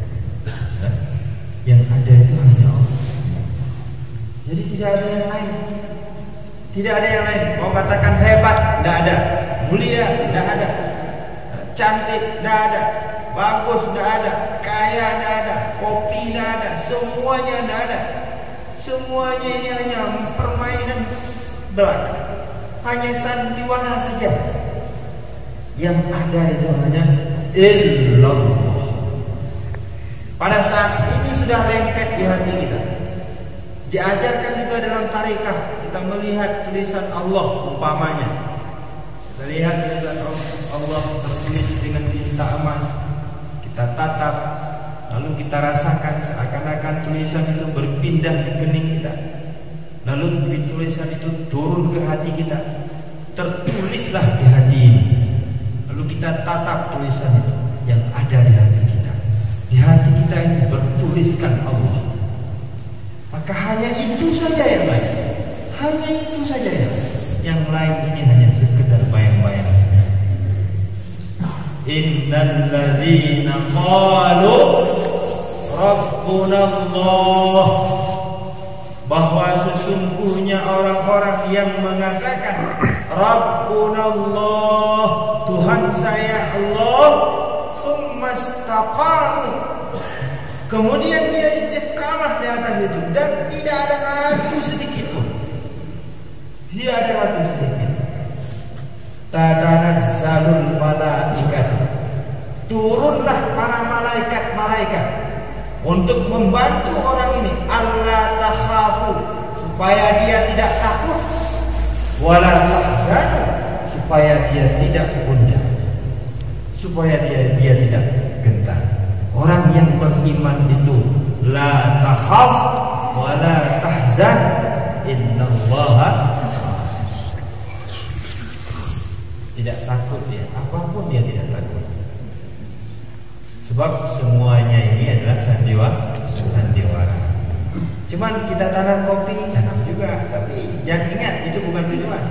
S1: Yang ada itu hanya Allah. Jadi tidak ada yang lain. Tidak ada yang lain. Mau katakan hebat, tidak ada. Mulia, tidak ada. Cantik, tidak ada. Bagus, tidak ada. Kaya, tidak ada. Kopi, tidak ada. Semuanya tidak ada. Semuanya ini hanya permainan belaka. Hanya sandiwara saja. Yang ada itu hanya illallah. Pada saat ini sudah lengket di hati kita. Diajarkan juga dalam tarekat, kita melihat tulisan Allah umpamanya. Kita lihat tulisan Allah tertulis dengan tinta emas. Kita tatap, lalu kita rasakan seakan-akan tulisan itu berpindah di kening kita. Lalu tulisan itu turun ke hati kita. Tertulislah di hati ini. Lalu kita tatap tulisan itu yang ada di hati kita. Di hati kita ini bertuliskan Allah. Maka hanya itu saja yang lain. Hanya itu saja yang lain ini hanya sekedar bayang-bayang saja. Innal ladzina qalu rabbuna Allah, bahwa sesungguhnya orang-orang yang mengatakan Rabbuna Allah, Tuhan saya Allah, tsumma istaqamu, kemudian dia istiqamah di atas itu dan tidak ada ragu sedikit pun. Tidak ada ragu sedikit. Tatanazzalul malaikat, turunlah para malaikat-malaikat untuk membantu orang ini. Allah takhafu, supaya dia tidak takut. Wala tahzanu, supaya dia tidak gundah. supaya dia tidak gentar. Orang yang beriman itu la takhaf wa la tahzan innallaha, tidak takut dia, apapun dia tidak takut. Sebab semuanya ini adalah sandiwara. Cuman kita tanam kopi, tanam juga, tapi jangan ingat itu bukan tujuan.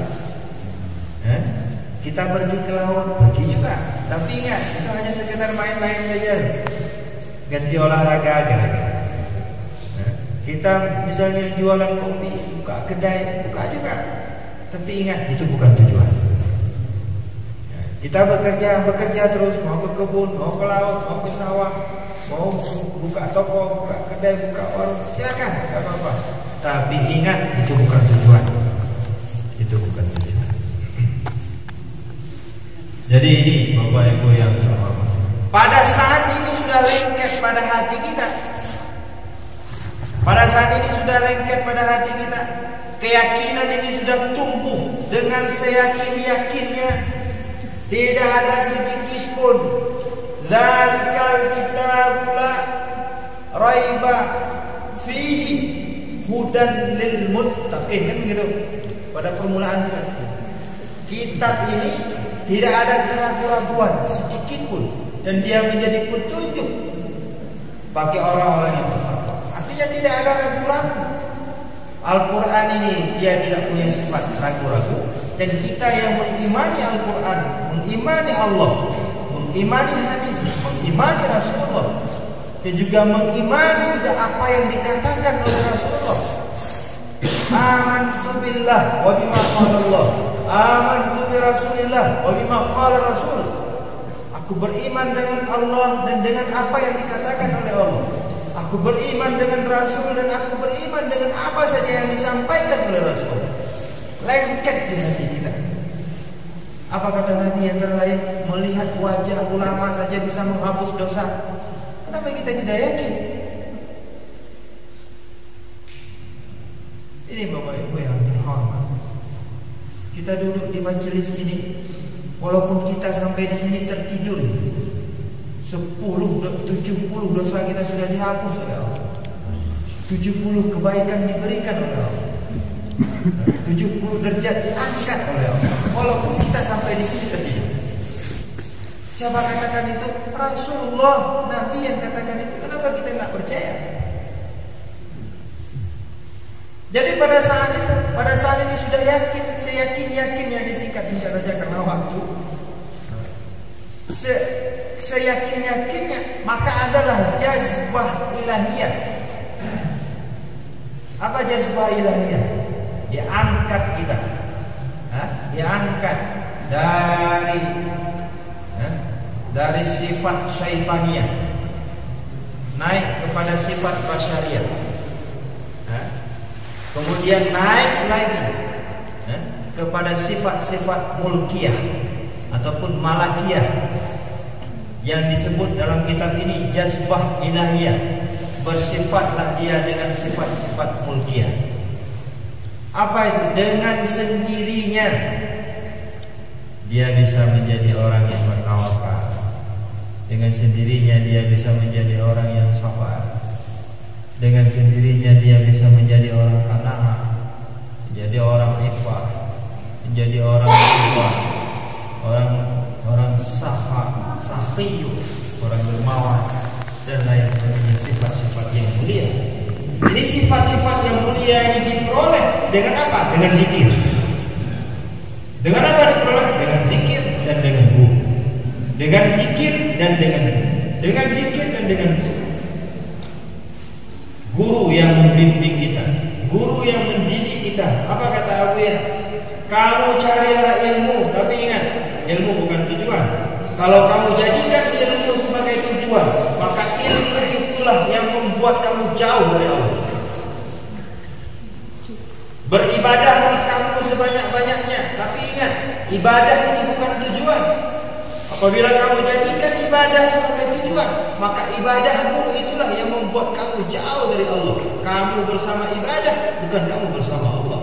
S1: Kita pergi ke laut, pergi juga, tapi ingat itu hanya sekedar main-main saja, ganti olahraga gara-gara. Kita misalnya jualan kopi, buka kedai, buka juga, tapi ingat itu bukan tujuan. Kita bekerja terus, mau ke kebun, mau ke laut, mau ke sawah, mau buka toko, buka kedai, buka warung, silakan, tidak apa-apa. Tapi ingat itu bukan tujuan. Itu bukan tujuan. Jadi ini Bapak Ibu yang terhormat, pada saat ini sudah lengket pada hati kita. Pada saat ini sudah lengket pada hati kita. Keyakinan ini sudah tumbuh dengan seyakin-yakinnya. Tidak ada sedikit pun zalikal kitabul la raiba fihi hudan lil muttaqin, kan begitu pada permulaan sekali. Kitab ini tidak ada keraguan-keraguan sedikit pun, dan dia menjadi petunjuk bagi orang-orang yang bertakwa. Artinya tidak ada ragu-ragu. Al-Quran ini dia tidak punya sifat ragu-ragu. Dan kita yang mengimani Al-Quran, mengimani Allah, mengimani hadis, mengimani Rasulullah, dan juga mengimani juga apa yang dikatakan oleh Rasulullah. Amantu billah wa bima qala Allah, amantu bi Rasulillah wa bima qala Rasul. Aku beriman dengan Allah dan dengan apa yang dikatakan oleh Allah. Aku beriman dengan Rasul dan aku beriman dengan apa saja yang disampaikan oleh Rasul. Lengket di hati kita. Apa kata Nabi yang terlain? Melihat wajah ulama saja bisa menghapus dosa. Kenapa kita tidak yakin? Ini Bapak Ibu yang terhormat, kita duduk di majelis ini, walaupun kita sampai di sini tertidur, 70 dosa kita sudah dihapus oleh Allah. 70 kebaikan diberikan oleh Allah. 70 derajat diangkat oleh Allah. Walaupun kita sampai di sini tertidur. Siapa katakan itu? Rasulullah, Nabi yang katakan itu. Kenapa kita tidak percaya? Jadi pada saat ini sudah yakin, seyakin-yakinnya disingkat-singkat saja karena waktu. Seyakin-yakinnya, maka adalah jazbah ilahiyah. Apa jazbah ilahiyah? Diangkat kita, diangkat dari sifat syaitaniyah naik kepada sifat basyariyah, kemudian naik lagi kepada sifat-sifat mulkiyah ataupun malakiyah yang disebut dalam kitab ini jazbah ilahiyah. Bersifatlah dia dengan sifat-sifat mulkiyah. Apa itu? Dengan sendirinya dia bisa menjadi orang yang bertawakal. Dengan sendirinya dia bisa menjadi orang yang sabar. Dengan sendirinya dia bisa menjadi orang qanaah, menjadi orang ifah, menjadi orang ikhwan, orang sakhiyyu, orang dermawan dan lain sebagainya, sifat-sifat yang mulia. Jadi sifat-sifat yang mulia ini diperoleh dengan apa? Dengan zikir. Dengan apa diperoleh? Dengan zikir dan dengan guru. Dengan zikir dan dengan zikir dan dengan guru. Guru yang membimbing kita, guru yang mendidik kita. Apa kata Abu ya? Kamu carilah ilmu, tapi ingat, ilmu bukan tujuan. Kalau kamu jadikan ilmu sebagai tujuan, maka ilmu itulah yang membuat kamu jauh dari Allah. Beribadahlah kamu sebanyak-banyaknya, tapi ingat, ibadah ini bukan tujuan. Apabila kamu jadikan ibadah sebagai tujuan, maka ibadahmu itulah yang membuat kamu jauh dari Allah. Kamu bersama ibadah, bukan kamu bersama Allah.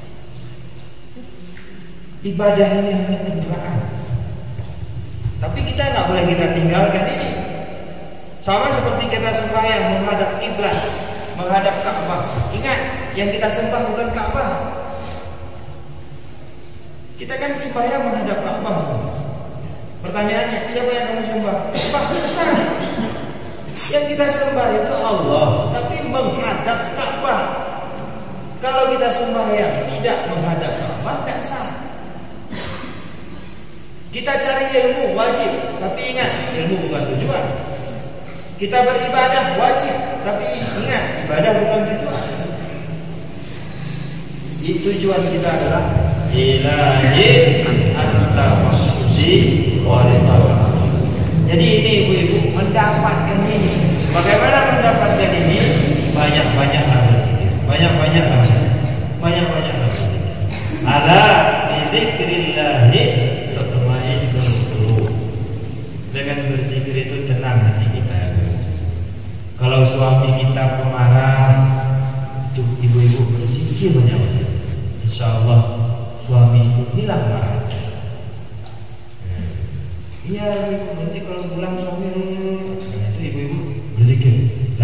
S1: Ibadah ini hanya kendaraan. Tapi boleh kita tinggalkan ini. Sama seperti kita sembahyang menghadap kiblat, menghadap Ka'bah. Ingat, yang kita sembah bukan Ka'bah. Kita kan sembahyang menghadap Ka'bah. Pertanyaannya, siapa yang kamu sembah? Ka'bah? Bukan. Yang kita sembah itu Allah, tapi menghadap Ka'bah. Kalau kita sembahyang tidak menghadap Ka'bah, tidak sah. Kita cari ilmu wajib, tapi ingat, ilmu bukan tujuan. Kita beribadah wajib, tapi ingat, ibadah bukan tujuan. Tujuan kita adalah ilahi anta maksudi walidawah. Jadi ini ibu-ibu mendapatkan ini. Bagaimana mendapatkan ini? Banyak-banyak harus zikir, banyak-banyak harus zikir, banyak-banyak harus zikir. Ala bizikrillahi tatma'innul qulub. Dengan berzikir itu tenang hati kita. Kalau suami kita pemarah, itu ibu-ibu berzikir banyak-banyak, insya Allah suami itu hilang marah. Iya, nanti kalau pulang suami itu ibu-ibu berzikir,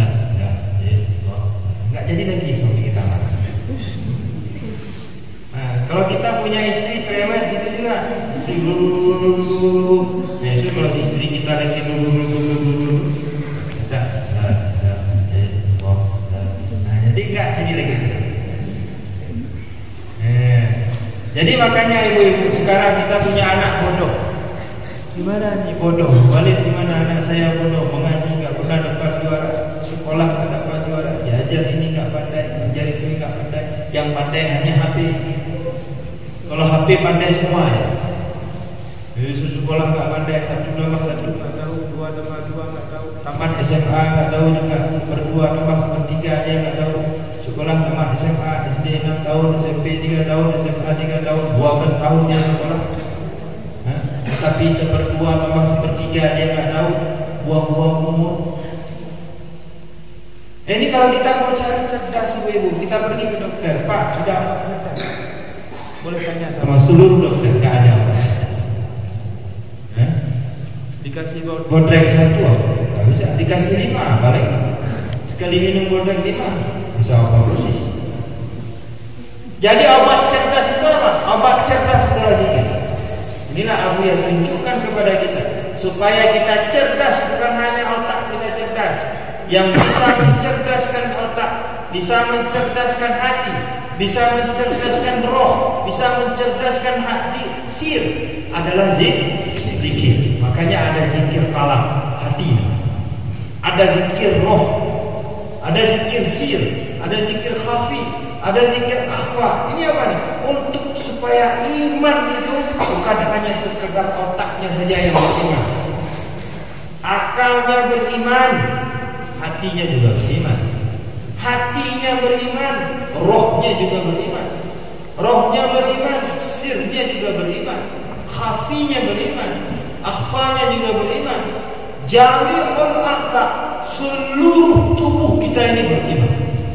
S1: nggak jadi lagi suami kita marah. Nah, kalau kita punya istri cerewet gitu juga, nah itu kalau istri kita lagi jadi enggak jadi lagi. Jadi makanya ibu-ibu sekarang kita punya anak bodoh. Gimana nih bodoh? Balik gimana anak saya bodoh? Mengaji enggak pernah dapat juara, sekolah enggak dapat juara, diajar ini enggak pandai, diajar ini enggak pandai. Yang pandai hanya HP. Kalau HP pandai semua ya. Jadi sekolah enggak pandai, satu tambah satu enggak tahu, dua tambah dua enggak tahu. Tamat SMA enggak tahu juga, seperdua tambah sepertiga dia enggak tahu. Sekolah tamat SMA, SD 6 tahun, SMP 3 tahun, SMA 3 tahun, 12 tahun dia sekolah. Tapi seperdua tambah sepertiga dia enggak tahu, buang-buang umur. Ini kalau kita mau cari cerdas ibu-ibu, kita pergi ke dokter. Pak, sudah apa cerdas? Boleh tanya sama seluruh dokter, enggak ada apa. Dikasih bodrek satu, nggak bisa. Dikasih 5, balik. Sekali minum bodrek 5, bisa overdosis. Jadi obat cerdas itu apa? Obat cerdas adalah zikir. Inilah Abu yang tunjukkan kepada kita supaya kita cerdas, bukan hanya otak kita cerdas, yang bisa mencerdaskan otak, bisa mencerdaskan hati, bisa mencerdaskan roh, bisa mencerdaskan hati. Sir adalah zikir. Makanya ada zikir kalam, hati. Ada zikir roh, ada zikir sir, ada zikir khafi, ada zikir akhwa. Ini apa nih? Untuk supaya iman itu bukan hanya sekedar otaknya saja yang beriman, akalnya beriman, hatinya juga beriman. Hatinya beriman, rohnya juga beriman. Rohnya beriman, sirnya juga beriman, khafinya beriman, akhfanya juga beriman. Jami'ul aqda, seluruh tubuh kita ini beriman.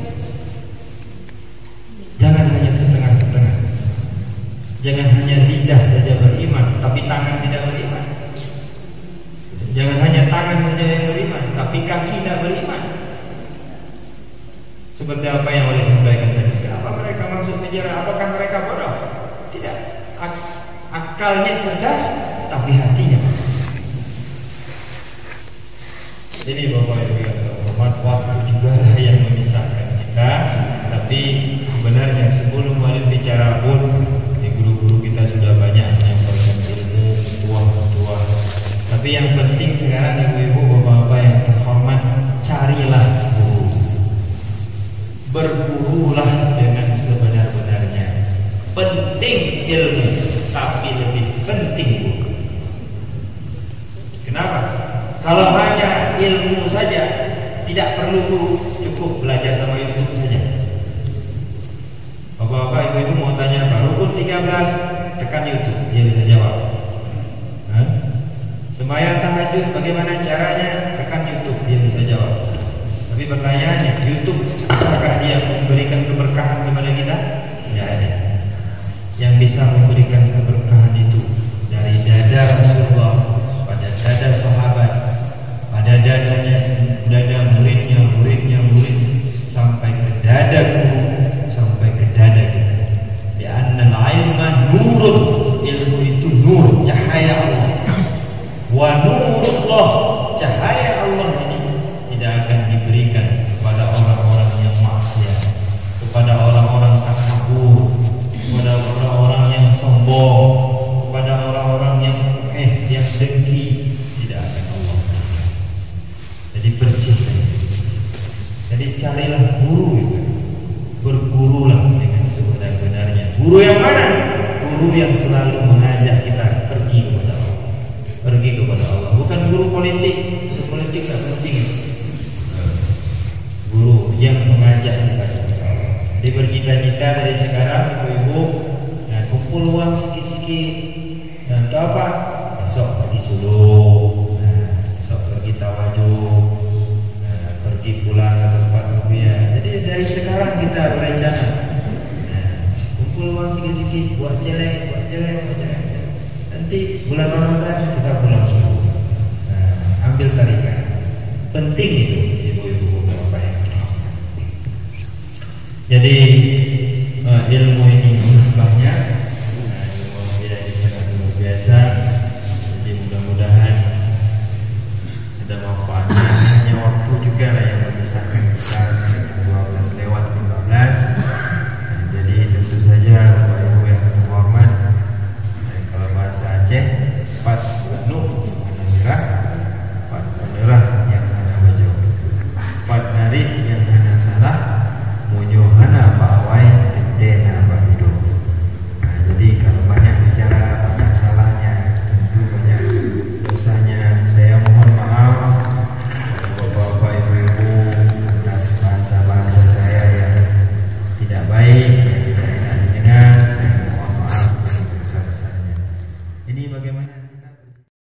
S1: Jangan hanya setengah-setengah. Jangan hanya lidah saja beriman, tapi tangan tidak beriman. Jangan hanya tangan saja yang beriman, tapi kaki tidak beriman. Seperti apa yang oleh sampaikan tadi. Apa mereka maksud penjara? Apakah mereka bodoh? Tidak. Akalnya cerdas, tapi hatinya. Jadi Bapak Ibu yang terhormat, waktu juga yang memisahkan kita. Tapi sebenarnya sebelum Walid bicara pun, guru-guru kita sudah banyak menyampaikan ilmu, tua. Tapi yang penting sekarang ibu-ibu, bapak-bapak yang terhormat, carilah guru. Bergurulah dengan sebenar-benarnya. Penting ilmu, tapi lebih penting guru. Kenapa? Kalau hanya ilmu saja, tidak perlu guru, cukup belajar sama YouTube saja. Bapak-bapak, ibu-ibu mau tanya apa? Rukun 13, tekan YouTube, dia bisa jawab. Sembahyang tahajud bagaimana caranya? Tekan YouTube, dia bisa jawab. Tapi pertanyaannya, YouTube bisakah dia memberikan keberkahan kepada kita? Tidak ada. Yang bisa memberikan keberkahan itu dari dada Rasulullah pada dada sahabat Wa nurullah, cahaya Allah ini tidak akan diberikan kepada orang-orang yang maksiat, kepada orang-orang takabur, kepada orang-orang yang sombong, kepada orang-orang yang dengki. Tidak akan Allah berikan. Jadi bersihkan. Jadi carilah guru itu. Bergurulah dengan sebenar-benarnya. Guru yang mana? Guru yang selalu mengajak kita pergi kepada Allah. Pergi kepada Allah. Bukan guru politik. Guru politik tak penting. Guru yang mengajak kita kepada Allah. Jadi bercita-cita dari sekarang, ibu-ibu, kumpul uang sikit-sikit. Dan itu apa? Besok pergi Solo, besok pergi Tawajud, pergi pulang ke tempat rupiah. Jadi dari sekarang kita berencana, kumpul uang sikit-sikit, buat celeng. Nanti bulan Ramadan kita pulang Solo, ambil tarikan. Penting itu, ibu-ibu bapak yang. Jadi